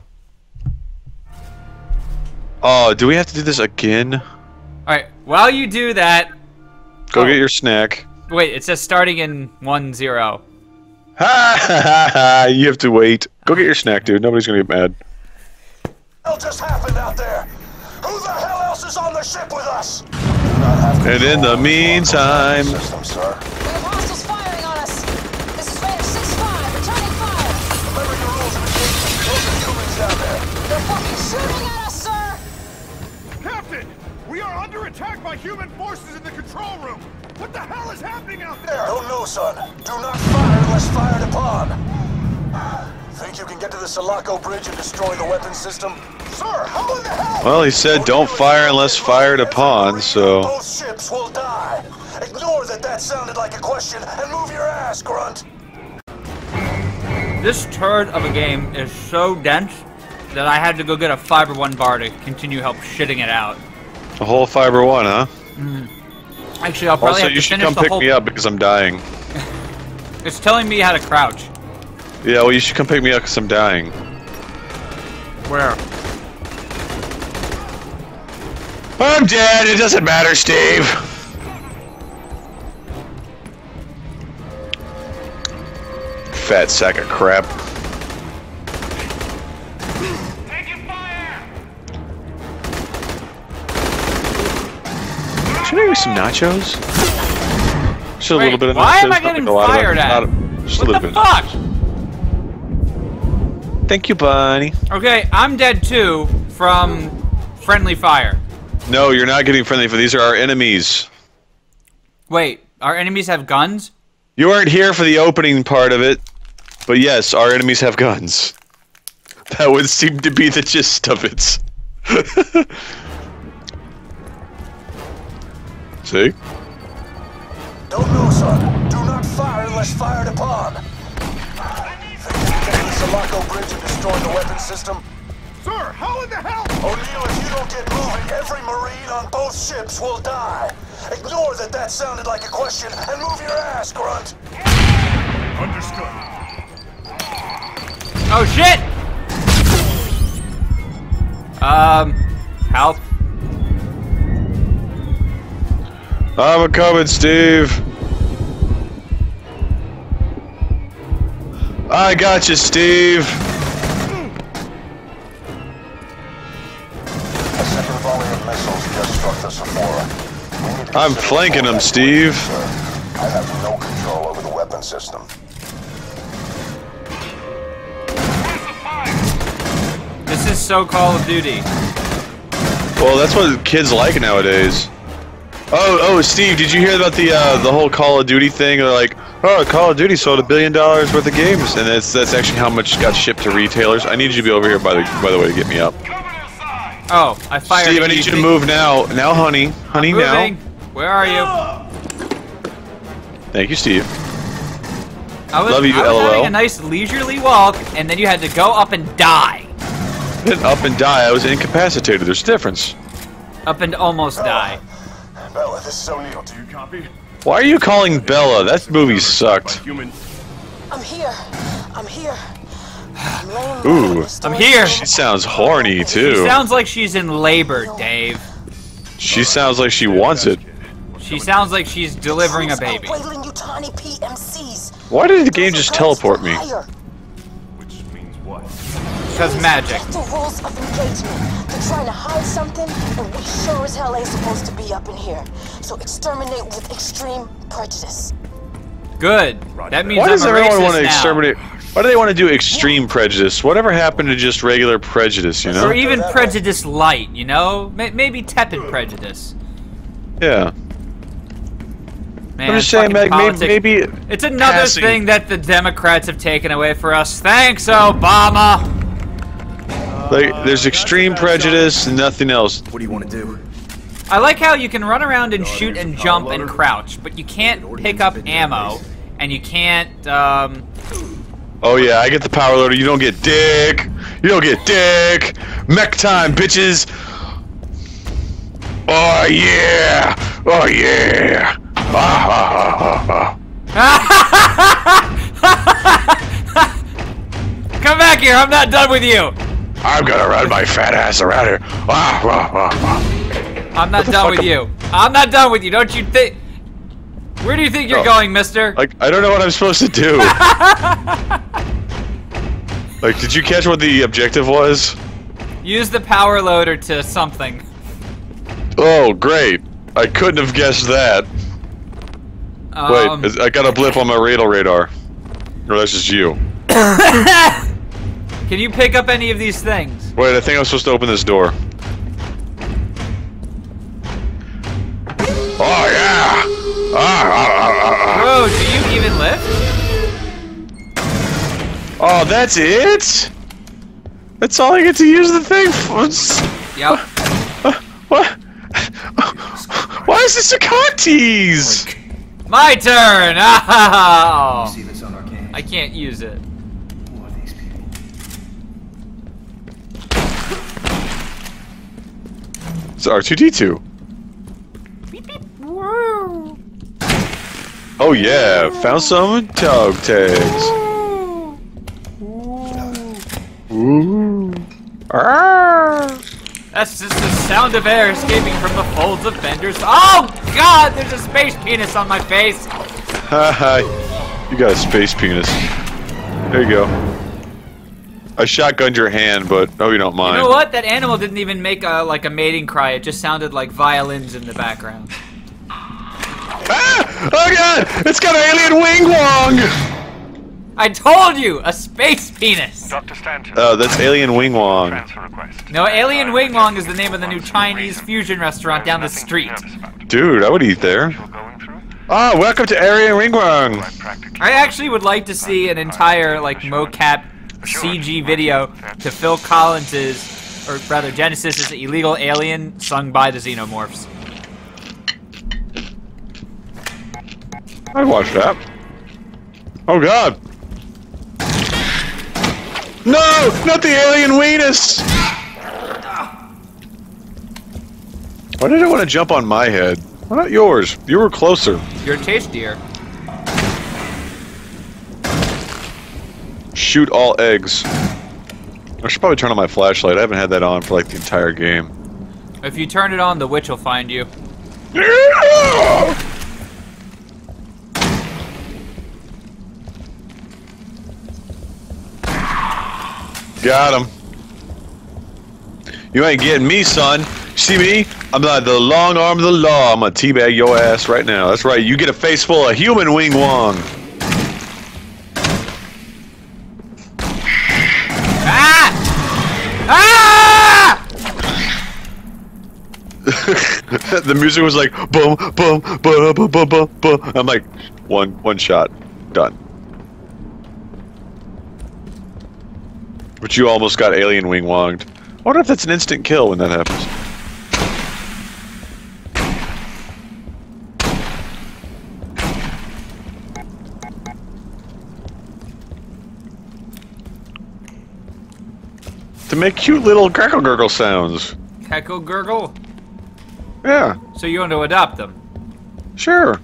Oh, do we have to do this again? All right. While you do that, go oh. get your snack. Wait, it says starting in one zero. Ha ha ha ha! You have to wait. Go get your snack, dude. Nobody's gonna get mad. What just happened out there? Who the hell else is on the ship with us? And in the meantime, System, sir. We have hostiles firing on us. This is Raider six five, returning fire. Remember your rules of engagement. Those are humans down there. They're fucking shooting at us, sir. Captain, we are under attack by human forces in the control room. What the hell is happening out there? Don't know, son. Do not fire unless fired upon. Think you can get to the Sulaco Bridge and destroy the weapon system? Sir, how in the hell? well, he said don't fire unless fired upon, so. Both ships will die. Ignore that that sounded like a question and move your ass, Grunt. This turd of a game is so dense that I had to go get a Fiber One bar to continue help shitting it out. A whole fiber one, huh? Mm. Actually, I'll probably Also, have you to should finish come the pick whole... me up because I'm dying. It's telling me how to crouch. Yeah, well, you should come pick me up because I'm dying. Where? I'm dead. It doesn't matter, Steve. Fat sack of crap. Should I give me some nachos? Just a Wait, little bit of nachos. why am I not getting like a lot of it. fired at? Not a- Just What a the little bit. fuck? Thank you, Bunny. Okay, I'm dead too from friendly fire. No, you're not getting friendly for these are our enemies. Wait, our enemies have guns? You weren't here for the opening part of it, but yes, our enemies have guns. That would seem to be the gist of it. See? Don't know, son. Do not fire unless fired upon. Think you can get to the Sulaco Bridge and destroy the weapon system? Sir, how in the hell? O'Neil, if you don't get moving, every Marine on both ships will die. Ignore that that sounded like a question and move your ass, Grunt. Understood. Oh shit! Um, help. I'm a coming, Steve. I got you, Steve. A second volley of missiles just struck the Sephora. I'm flanking him, Steve. I have no control over the weapon system. This is so Call of Duty. Well, that's what kids like nowadays. Oh, oh, Steve, did you hear about the uh, the whole Call of Duty thing? They're like, Oh, Call of Duty sold a billion dollars worth of games, and that's that's actually how much got shipped to retailers. I need you to be over here, by the by the way, to get me up. Oh, I fired. Steve, I need you to move now. Now, honey, honey, I'm now. moving. Where are you? Thank you, Steve. I was, Love you, I was LOL. having a nice leisurely walk, and then you had to go up and die. I didn't up and die. I was incapacitated. There's a difference. Up and almost die. Bella, this is O'Neill. Do you copy? Why are you calling Bella? That movie sucked. Human. I'm here. I'm here. I'm laying Ooh. low in the storage I'm here. room. She sounds horny, She too. sounds like she's in labor, Dave. She sounds like she wants it. She sounds like she's delivering a baby. Wailing you tiny P M Cs. Why did the game just teleport me? Which means what? Because magic. The rules of engagement. They're trying to hide something, and we sure as hell ain't supposed to be up in here. So exterminate with extreme prejudice. Good. That means Why I'm does a everyone racist want to now. exterminate? Why do they want to do extreme prejudice? Whatever happened to just regular prejudice, you know? Or even prejudice light, you know? May- Maybe tepid prejudice. Yeah. Man, I'm just saying, fucking Meg, politics. maybe, maybe It's another passing- thing that the Democrats have taken away for us. Thanks, Obama! like there's extreme prejudice and nothing else. What do you want to do? I like how you can run around and shoot and jump and crouch, but you can't pick up ammo, and you can't, um... Oh yeah, I get the power loader. You don't get dick. You don't get dick. Mech time, bitches. Oh yeah. Oh yeah. Ah, ah, ah, ah, Come back here, I'm not done with you! I'm gonna run my fat ass around here. Ah, ah, ah, ah. I'm not the done fuck with am- you. I'm not done with you, don't you think... Where do you think you're Oh. going, mister? Like I don't know what I'm supposed to do. Like, did you catch what the objective was? Use the power loader to something. Oh, great. I couldn't have guessed that. Um, Wait, is- I got a blip on my radar radar. Or that's just you. Can you pick up any of these things? Wait, I think I'm supposed to open this door. Oh, yeah! Ah, ah, ah, ah, ah. Bro, do you even lift? Oh, that's it? That's all I get to use the thing for? It's- Yep. Uh, what? Why is this a cock tease? My turn! Oh. See this on our cam. I can't use it. Who are these people? It's R two D two. Oh yeah, found some dog tags. Ooh. Arr. That's just the sound of air escaping from the folds of Bender's. Oh God! There's a space penis on my face. Haha, you got a space penis. There you go. I shotgunned your hand, but oh, you don't mind. You know what? That animal didn't even make a, like a mating cry. It just sounded like violins in the background. Ah! Oh god! It's got an alien wing wong! I told you, a space penis. Doctor Stanton. Oh, that's alien wing wong. Transfer request. No, Alien Wing Wong is the name of the new Chinese fusion restaurant down the street. Dude, I would eat there. You're going through? Ah, welcome to alien wing wong. Practically. I actually would like to see an entire like mocap C G video to Phil Collins's, or rather Genesis's Illegal Alien, sung by the Xenomorphs. I'd watch that. Oh god. No! Not the alien weenus! Why did I want to jump on my head? Why not yours? You were closer. You're tastier. Shoot all eggs. I should probably turn on my flashlight. I haven't had that on for like the entire game. If you turn it on, the witch will find you. Got him. You ain't getting me, son. See me? I'm like the long arm of the law. I'm gonna teabag your ass right now. That's right. You get a face full of human wing wong. Ah! Ah! The music was like boom, boom, boom, boom, boom, boom, boom. I'm like one, one shot. Done. But you almost got alien wing wonged. I wonder if that's an instant kill when that happens. To make cute little crackle gurgle sounds. Cackle gurgle? Yeah. So you want to adopt them? Sure.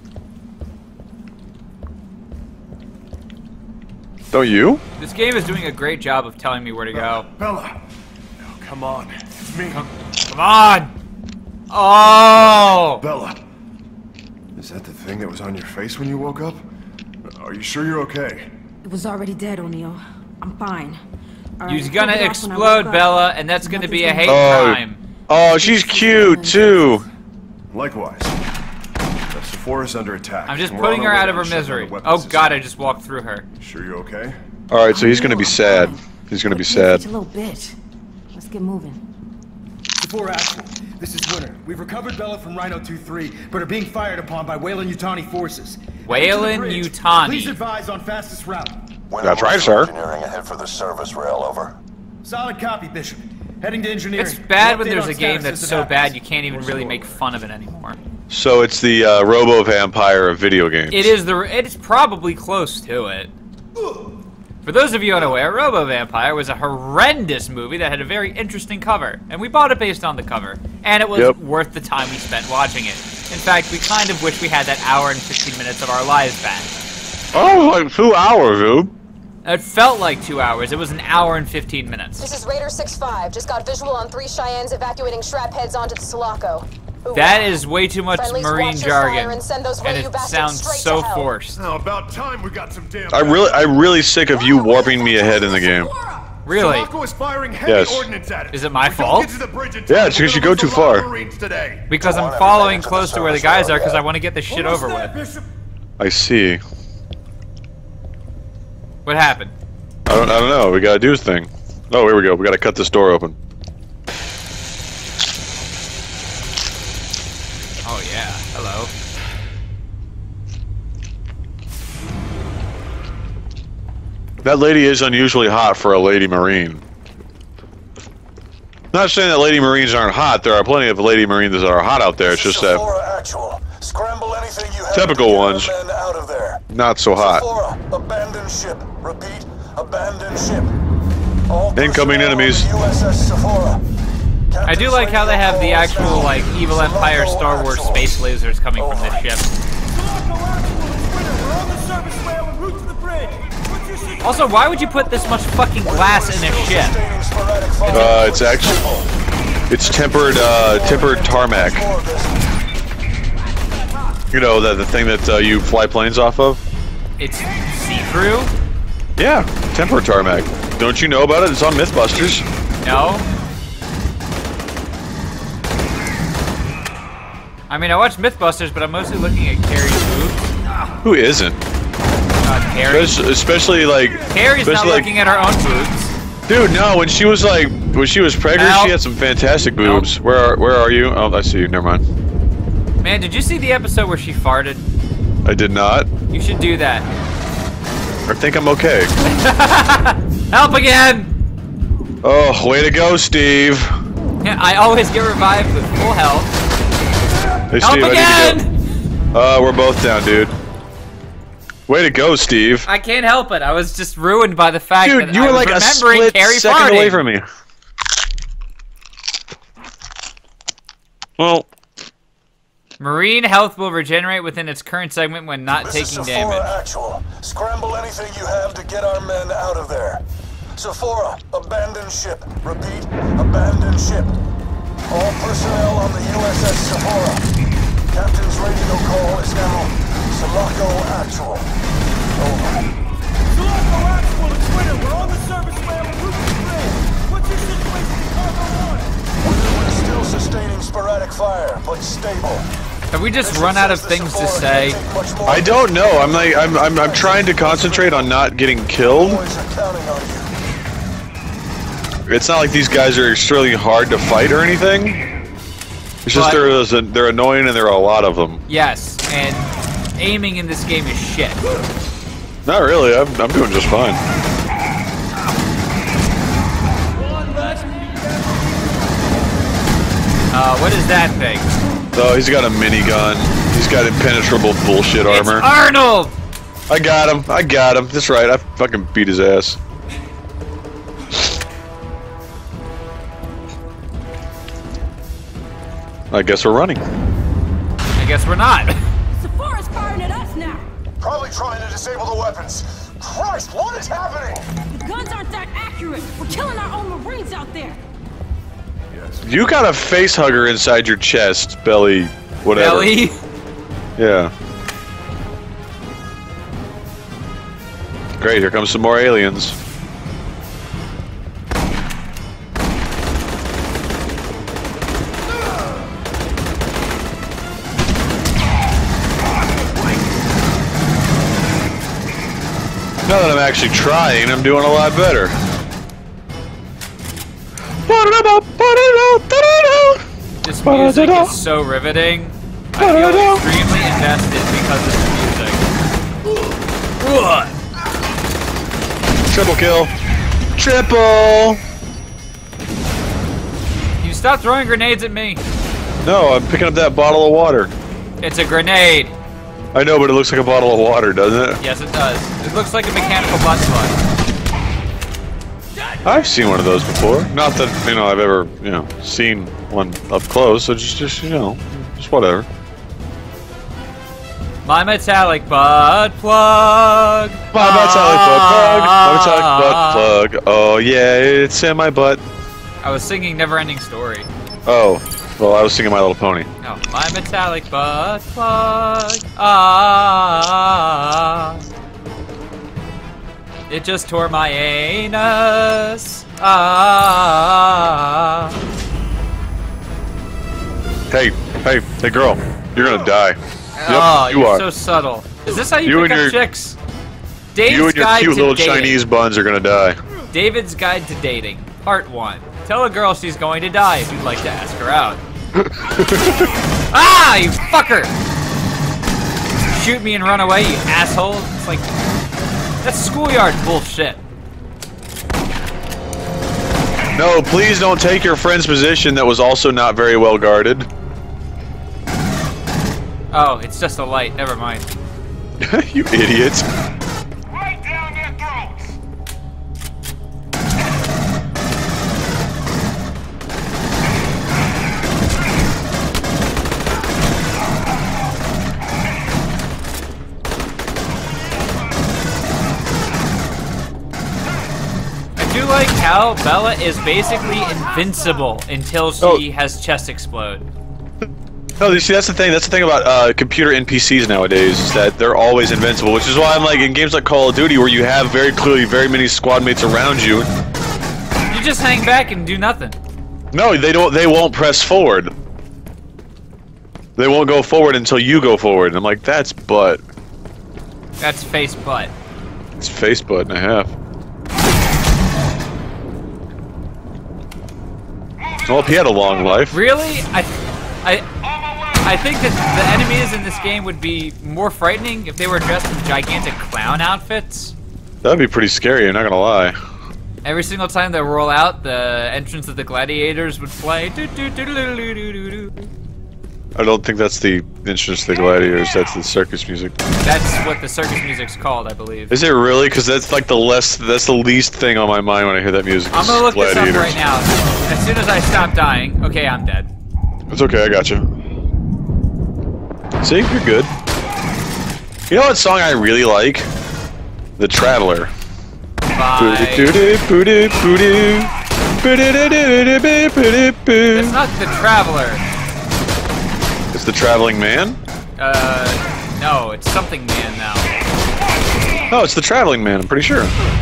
Don't you? This game is doing a great job of telling me where to go. Bella! Oh, come on. It's me. Come, come on! Oh! Bella! Is that the thing that was on your face when you woke up? Are you sure you're okay? It was already dead, O'Neill. I'm fine. You're gonna explode, Bella, and that's gonna be a hate oh. crime. Oh, she's cute, too. Likewise. The Sephora's under attack. I'm just putting her out of her misery. Oh god, I just walked through her. Sure you're okay? Alright, so he's gonna be sad. He's gonna be sad. Just a little bit. Let's get moving. Sephora Actual, this is Winter. We've recovered Bella from Rhino two three, but are being fired upon by Weyland-Yutani forces. Weyland-Yutani. Please advise on fastest route. That's right, sir. Engineering ahead for the service rail, over. Solid copy, Bishop. Heading to engineering. It's bad when Update there's on a game status that's as it so happens. bad you can't even really make fun of it anymore. So it's the uh, Robo-Vampire of video games. It is the. It's probably close to it. For those of you unaware, Robo-Vampire was a horrendous movie that had a very interesting cover, and we bought it based on the cover, and it was Yep. worth the time we spent watching it. In fact, we kind of wish we had that hour and fifteen minutes of our lives back. Oh, like two hours, dude. It felt like two hours. It was an hour and fifteen minutes. This is Raider six five. Just got visual on three Cheyennes evacuating Shrap heads onto the Sulaco. Ooh, That is way too much Friendlies, marine watch your fire jargon, and send those and Wei-Yu it bastards sounds straight so to hell. forced. Now about time we got some damn. I'm really, I'm really sick of you warping me ahead in the game. Really? Sulaco is firing heavy Yes. ordnance at us. Is it my We don't fault? get to the bridge in Yeah, time, it's we're because you gonna go lose too a lot of far. Marines today. Because Don't I'm wanna following be close to where the service guys rail are, because I yet. want to get this shit Almost over there, with. Bishop. I see. What happened? I don't, I don't know. We gotta do his thing. Oh, here we go. We gotta cut this door open. Oh yeah, hello. That lady is unusually hot for a lady marine. Not saying that lady marines aren't hot. There are plenty of lady marines that are hot out there. It's just that Sephora Actual. Scramble anything you have typical to get our ones. men out of there. Not so hot. Sephora, abandon ship. Repeat, abandon ship. All Incoming personnel on enemies. the U S S Sephora. I do like how they have the actual, like, Evil Empire Star Wars space lasers coming from this ship. Also, why would you put this much fucking glass in a ship? Uh, it's actually it's tempered uh, tempered tarmac. You know that the thing that uh, you fly planes off of. It's see-through? Yeah, tempered tarmac. Don't you know about it? It's on Mythbusters. No. I mean, I watch Mythbusters, but I'm mostly looking at Carrie's boobs. Who isn't? Uh, Carrie. Especially, especially like. Carrie's not especially like, looking at her own boobs. Dude, no. When she was like, when she was pregnant, Ow. she had some fantastic boobs. Where are, where are you? Oh, I see you. Never mind. Man, did you see the episode where she farted? I did not. You should do that. I think I'm okay. Help again! Oh, way to go, Steve. Yeah, I always get revived with full health. Hey, Help Steve, again! I need to go. Uh, we're both down, dude. Way to go, Steve. I can't help it. I was just ruined by the fact Dude, that you I were was like a remembering split Carrie second farting. away from me. Well, Marine health will regenerate within its current segment when not This is taking Sephora damage. Actual. Scramble anything you have to get our men out of there. Sephora, abandon ship. Repeat, abandon ship. All personnel on the U S S Sephora. Captain's radio call is now Sulaco Actual. Over. Sulaco Actual, it's Winter. We're on the service rail and route to the bridge. What's your situation in Cargo one? We're still sustaining sporadic fire, but stable. Have we just run out of things to say? I don't know. I'm like, I'm, I'm, I'm trying to concentrate on not getting killed. Boys are counting on you. It's not like these guys are extremely hard to fight or anything. It's just But- they're they're annoying and there are a lot of them. Yes, and aiming in this game is shit. Not really. I'm, I'm doing just fine. Uh, what is that thing? Oh, he's got a minigun. He's got impenetrable bullshit armor. It's Arnold! I got him. I got him. That's right. I fucking beat his ass. I guess we're running. I guess we're not. Sephora's firing at us now. Probably trying to disable the weapons. Christ, what is happening? The guns aren't that accurate. We're killing our own Marines out there. You got a face hugger inside your chest, belly, whatever. Belly? Yeah. Great, here comes some more aliens. Now that I'm actually trying, I'm doing a lot better. This music is so riveting. I feel extremely invested because of the music. Triple kill. Triple! You stop throwing grenades at me. No, I'm picking up that bottle of water. It's a grenade. I know, but it looks like a bottle of water, doesn't it? Yes, it does. It looks like a mechanical butt plug. I've seen one of those before. Not that, you know, I've ever, you know, seen one up close, so just, just you know, just whatever. My metallic butt plug. My metallic butt plug. My metallic butt plug. Oh, yeah, it's in my butt. I was singing Neverending Story. Oh, well, I was singing My Little Pony. Oh, my metallic butt plug. Ah. It just tore my anus. Ah. Hey, hey, hey, girl, you're gonna die. Oh, yep, you you're are. so subtle. Is this how you, You pick and up your- chicks? David's You and your Guide cute to little Dating. Chinese buns are gonna die. David's Guide to Dating, Part one. Tell a girl she's going to die if you'd like to ask her out. Ah, you fucker! Shoot me and run away, you asshole. It's like, that's schoolyard bullshit. No, please don't take your friend's position that was also not very well guarded. Oh, it's just a light, never mind. You idiot. Right down their throats! I do like how Bella is basically invincible until she Oh. has chest explode. No, you see, that's the thing. That's the thing about uh, computer N P Cs nowadays, is that they're always invincible, which is why I'm like, in games like Call of Duty, where you have very clearly very many squad mates around you. You just hang back and do nothing. No, they don't. They won't press forward. They won't go forward until you go forward. And I'm like, that's butt. That's face butt. It's face butt and a half. Well, if he had a long life. Really? I, I, I think that the enemies in this game would be more frightening if they were dressed in gigantic clown outfits. That'd be pretty scary, I'm not gonna lie. Every single time they roll out, the entrance of the gladiators would play. Do, do, do, do, do, do, do, do. I don't think that's the entrance to the gladiators, that's the circus music. That's what the circus music's called, I believe. Is it really? Because that's like the less, that's the least thing on my mind when I hear that music. I'm gonna look gladiators. this up right now. As soon as I stop dying, okay, I'm dead. It's okay, I got you. See, you're good. You know what song I really like? The Traveler. Bye. That's not the Traveler. It's the Traveling Man? Uh, no, it's something man now. No, it's the Traveling Man, I'm pretty sure.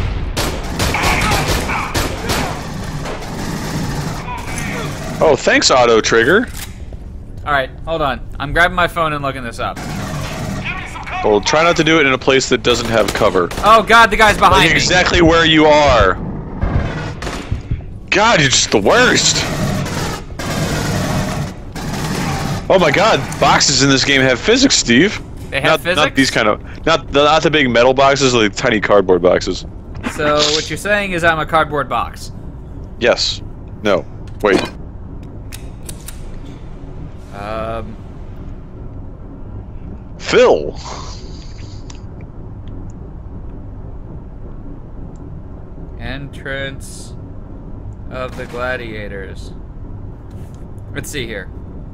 Oh, thanks, Auto Trigger. Alright, hold on. I'm grabbing my phone and looking this up. Well, try not to do it in a place that doesn't have cover. Oh god, the guy's behind like me. Exactly where you are. God, you're just the worst. Oh my god, boxes in this game have physics, Steve. They have not, physics? Not these kind of, not the, not the big metal boxes, like tiny cardboard boxes. So what you're saying is I'm a cardboard box. Yes. No. Wait. Um. Phil. Entrance of the gladiators. Let's see here.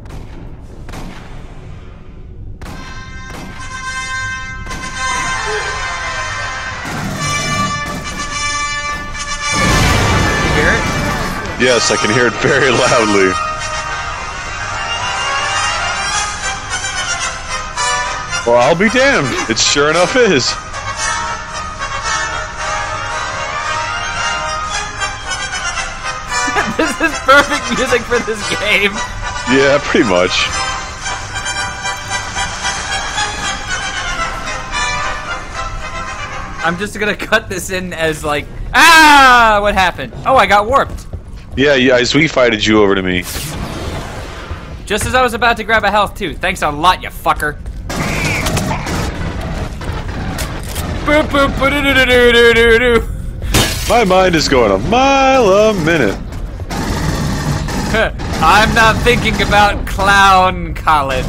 You hear it? Yes, I can hear it very loudly. Well, I'll be damned. It sure enough is. This is perfect music for this game. Yeah, pretty much. I'm just gonna cut this in as like, ah, what happened? Oh, I got warped. Yeah, yeah, I sweet-fighted you over to me. Just as I was about to grab a health too. Thanks a lot, you fucker. Boop, boop, ba-do-do-do-do-do-do. My mind is going a mile a minute. I'm not thinking about clown college.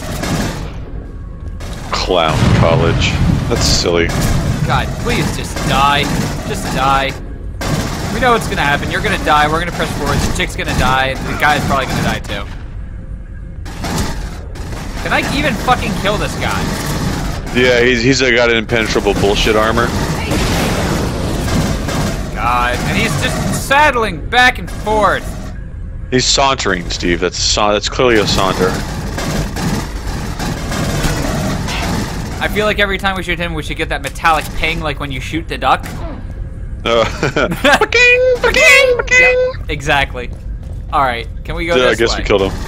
Clown college. That's silly. God, please just die. Just die. We know what's gonna happen. You're gonna die. We're gonna press forward. The chick's gonna die. The guy's probably gonna die too. Can I even fucking kill this guy? Yeah, he's he's uh, got an impenetrable bullshit armor. God, and he's just saddling back and forth. He's sauntering, Steve. That's sa that's clearly a saunter. I feel like every time we shoot him, we should get that metallic ping, like when you shoot the duck. Uh, ba-king, ba-king, ba-king. Yep, exactly. All right, can we go Yeah, this I guess way? we killed him.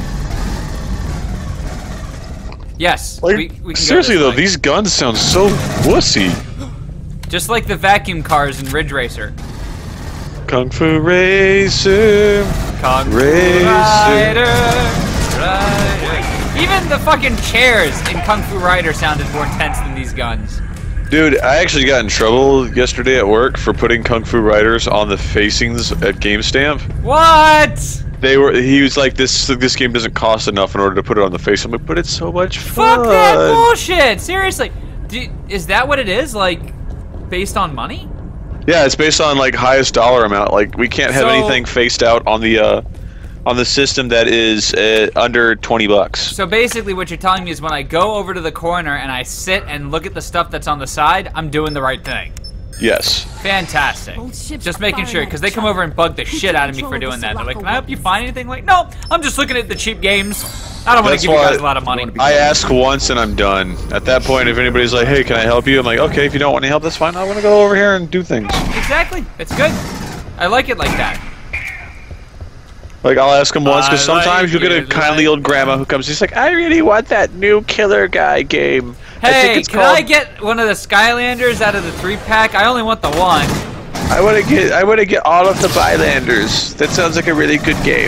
Yes. Like, we, we can seriously go this though, way. these guns sound so wussy. Just like the vacuum cars in Ridge Racer. Kung Fu Racer. Kung Fu Racer. Rider, Rider. Even the fucking chairs in Kung Fu Rider sounded more tense than these guns. Dude, I actually got in trouble yesterday at work for putting Kung Fu Riders on the facings at GameStamp. What? They were. He was like, "This this game doesn't cost enough in order to put it on the face." I'm like, "But it's so much fun." Fuck that bullshit! Seriously, Do, is that what it is? Like, based on money? Yeah, it's based on like highest dollar amount. Like, we can't have So- anything faced out on the uh, on the system that is uh, under twenty bucks. So basically, what you're telling me is when I go over to the corner and I sit and look at the stuff that's on the side, I'm doing the right thing. Yes. Fantastic. Just making sure, because they come over and bug the shit out of me for doing that. They're like, "Can I help you find anything?" Like, no, I'm just looking at the cheap games. I don't want That's to give you why guys a lot of money. I ask once and I'm done. At that point, if anybody's like, "Hey, can I help you?" I'm like, "Okay, if you don't want any help, that's fine. I'm gonna go over here and do things." Exactly. It's good. I like it like that. Like, I'll ask him once, because I like sometimes you'll get a it kindly like old grandma who comes. She's like, "I really want that new Killer Guy game." I think Hey, it's can called I get one of the Skylanders out of the three pack? I only want the one. I want to get. I want to get all of the Bylanders. That sounds like a really good game.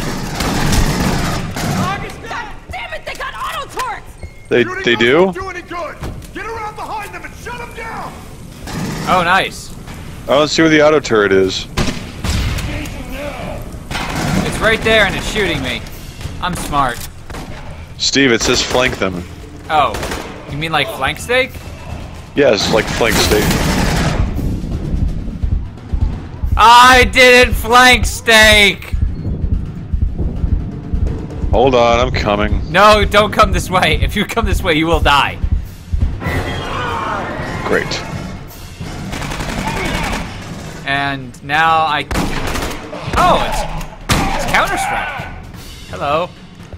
Damn it, they got auto turrets! They they do. Do any good? Get around behind them and shut them down. Oh, nice. I don't see where the auto turret is. It's right there and it's shooting me. I'm smart. Steve, it says flank them. Oh, you mean like flank steak? Yes, like flank steak. I didn't flank steak! Hold on, I'm coming. No, don't come this way. If you come this way, you will die. Great. And now I... Oh, it's, it's Counter-Strike. Hello.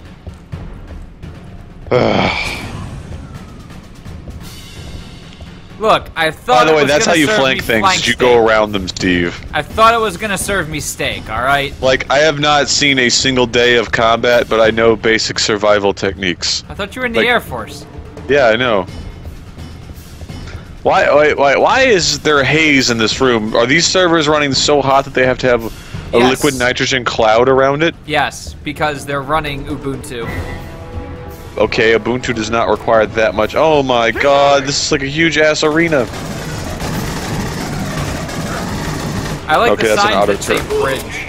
Look, I thought By the it way, was that's how gonna you serve flank me things. flank You steak. go around them, Steve. I thought it was gonna serve me steak, alright? Like, I have not seen a single day of combat, but I know basic survival techniques. I thought you were in the Like- Air Force. Yeah, I know. Why, why, why, why is there haze in this room? Are these servers running so hot that they have to have a Yes. liquid nitrogen cloud around it? Yes, because they're running Ubuntu. okay, Ubuntu does not require that much. Oh my god, this is like a huge ass arena. I like okay, the that's an signs auto that say turret. bridge.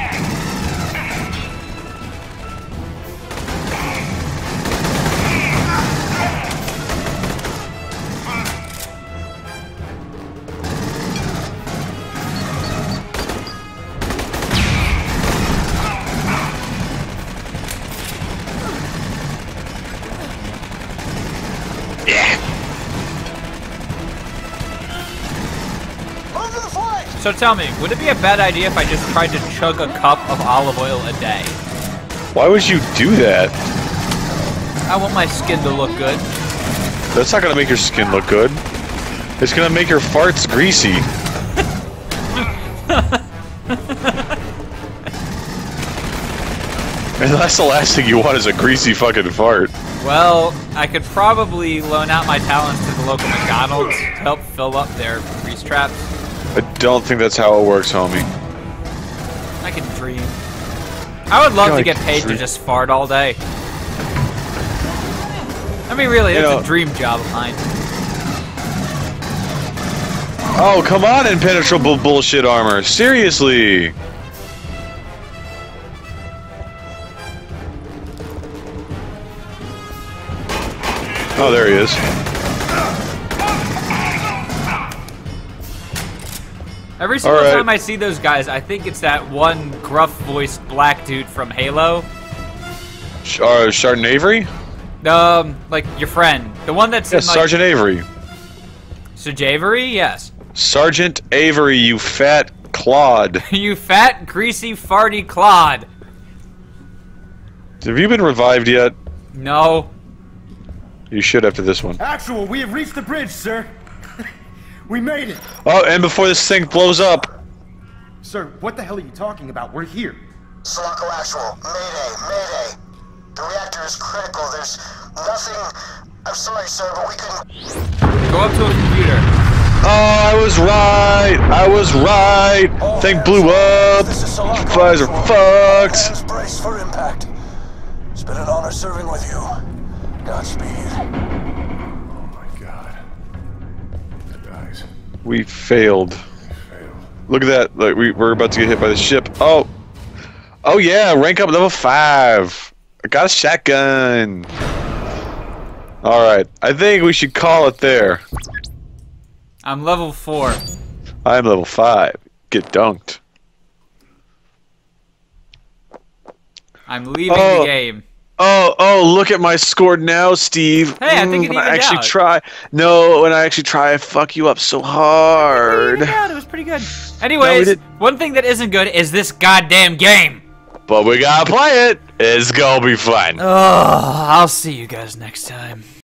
So tell me, would it be a bad idea if I just tried to chug a cup of olive oil a day? Why would you do that? I want my skin to look good. That's not gonna make your skin look good. It's gonna make your farts greasy. And that's the last thing you want is a greasy fucking fart. Well, I could probably loan out my talents to the local McDonald's to help fill up their grease traps. I don't think that's how it works, homie. I can dream. I would love God, to get paid dream. to just fart all day. I mean, really, You it's know- a dream job of mine. Oh, come on, impenetrable bullshit armor. Seriously. Oh, there he is. Every single All right. time I see those guys, I think it's that one gruff-voiced black dude from Halo. Sh- uh, Sergeant Avery? Um, like your friend, the one that's Yes, in like, Sergeant Avery. Sajavery, yes. Sergeant Avery, you fat clod. You fat, greasy, farty clod. Have you been revived yet? No. You should after this one. Actual, we have reached the bridge, sir. We made it. Oh, and before this thing blows up. Sir, what the hell are you talking about? We're here. Sulaco Actual, Mayday, Mayday. The reactor is critical. There's nothing. I'm sorry, sir, but we couldn't. Go up to a computer. Oh, I was right. I was right. All Thing hands blew on. up. This is Sulaco You guys are Actual. fucked. Hands brace for impact. It's been an honor serving with you. Godspeed. Oh my god. Guys. We failed. Failed. Look at that. Like we, we're about to get hit by the ship. Oh. Oh yeah, rank up level five. I got a shotgun. Alright. I think we should call it there. I'm level four. I'm level five. Get dunked. I'm leaving Oh. the game. Oh, oh, look at my score now, Steve. Hey, I think it when I evened actually out. try. No, when I actually try, I fuck you up so hard. Yeah, it was pretty good. Anyways, did- one thing that isn't good is this goddamn game. But we gotta play it. It's gonna be fun. Oh, I'll see you guys next time.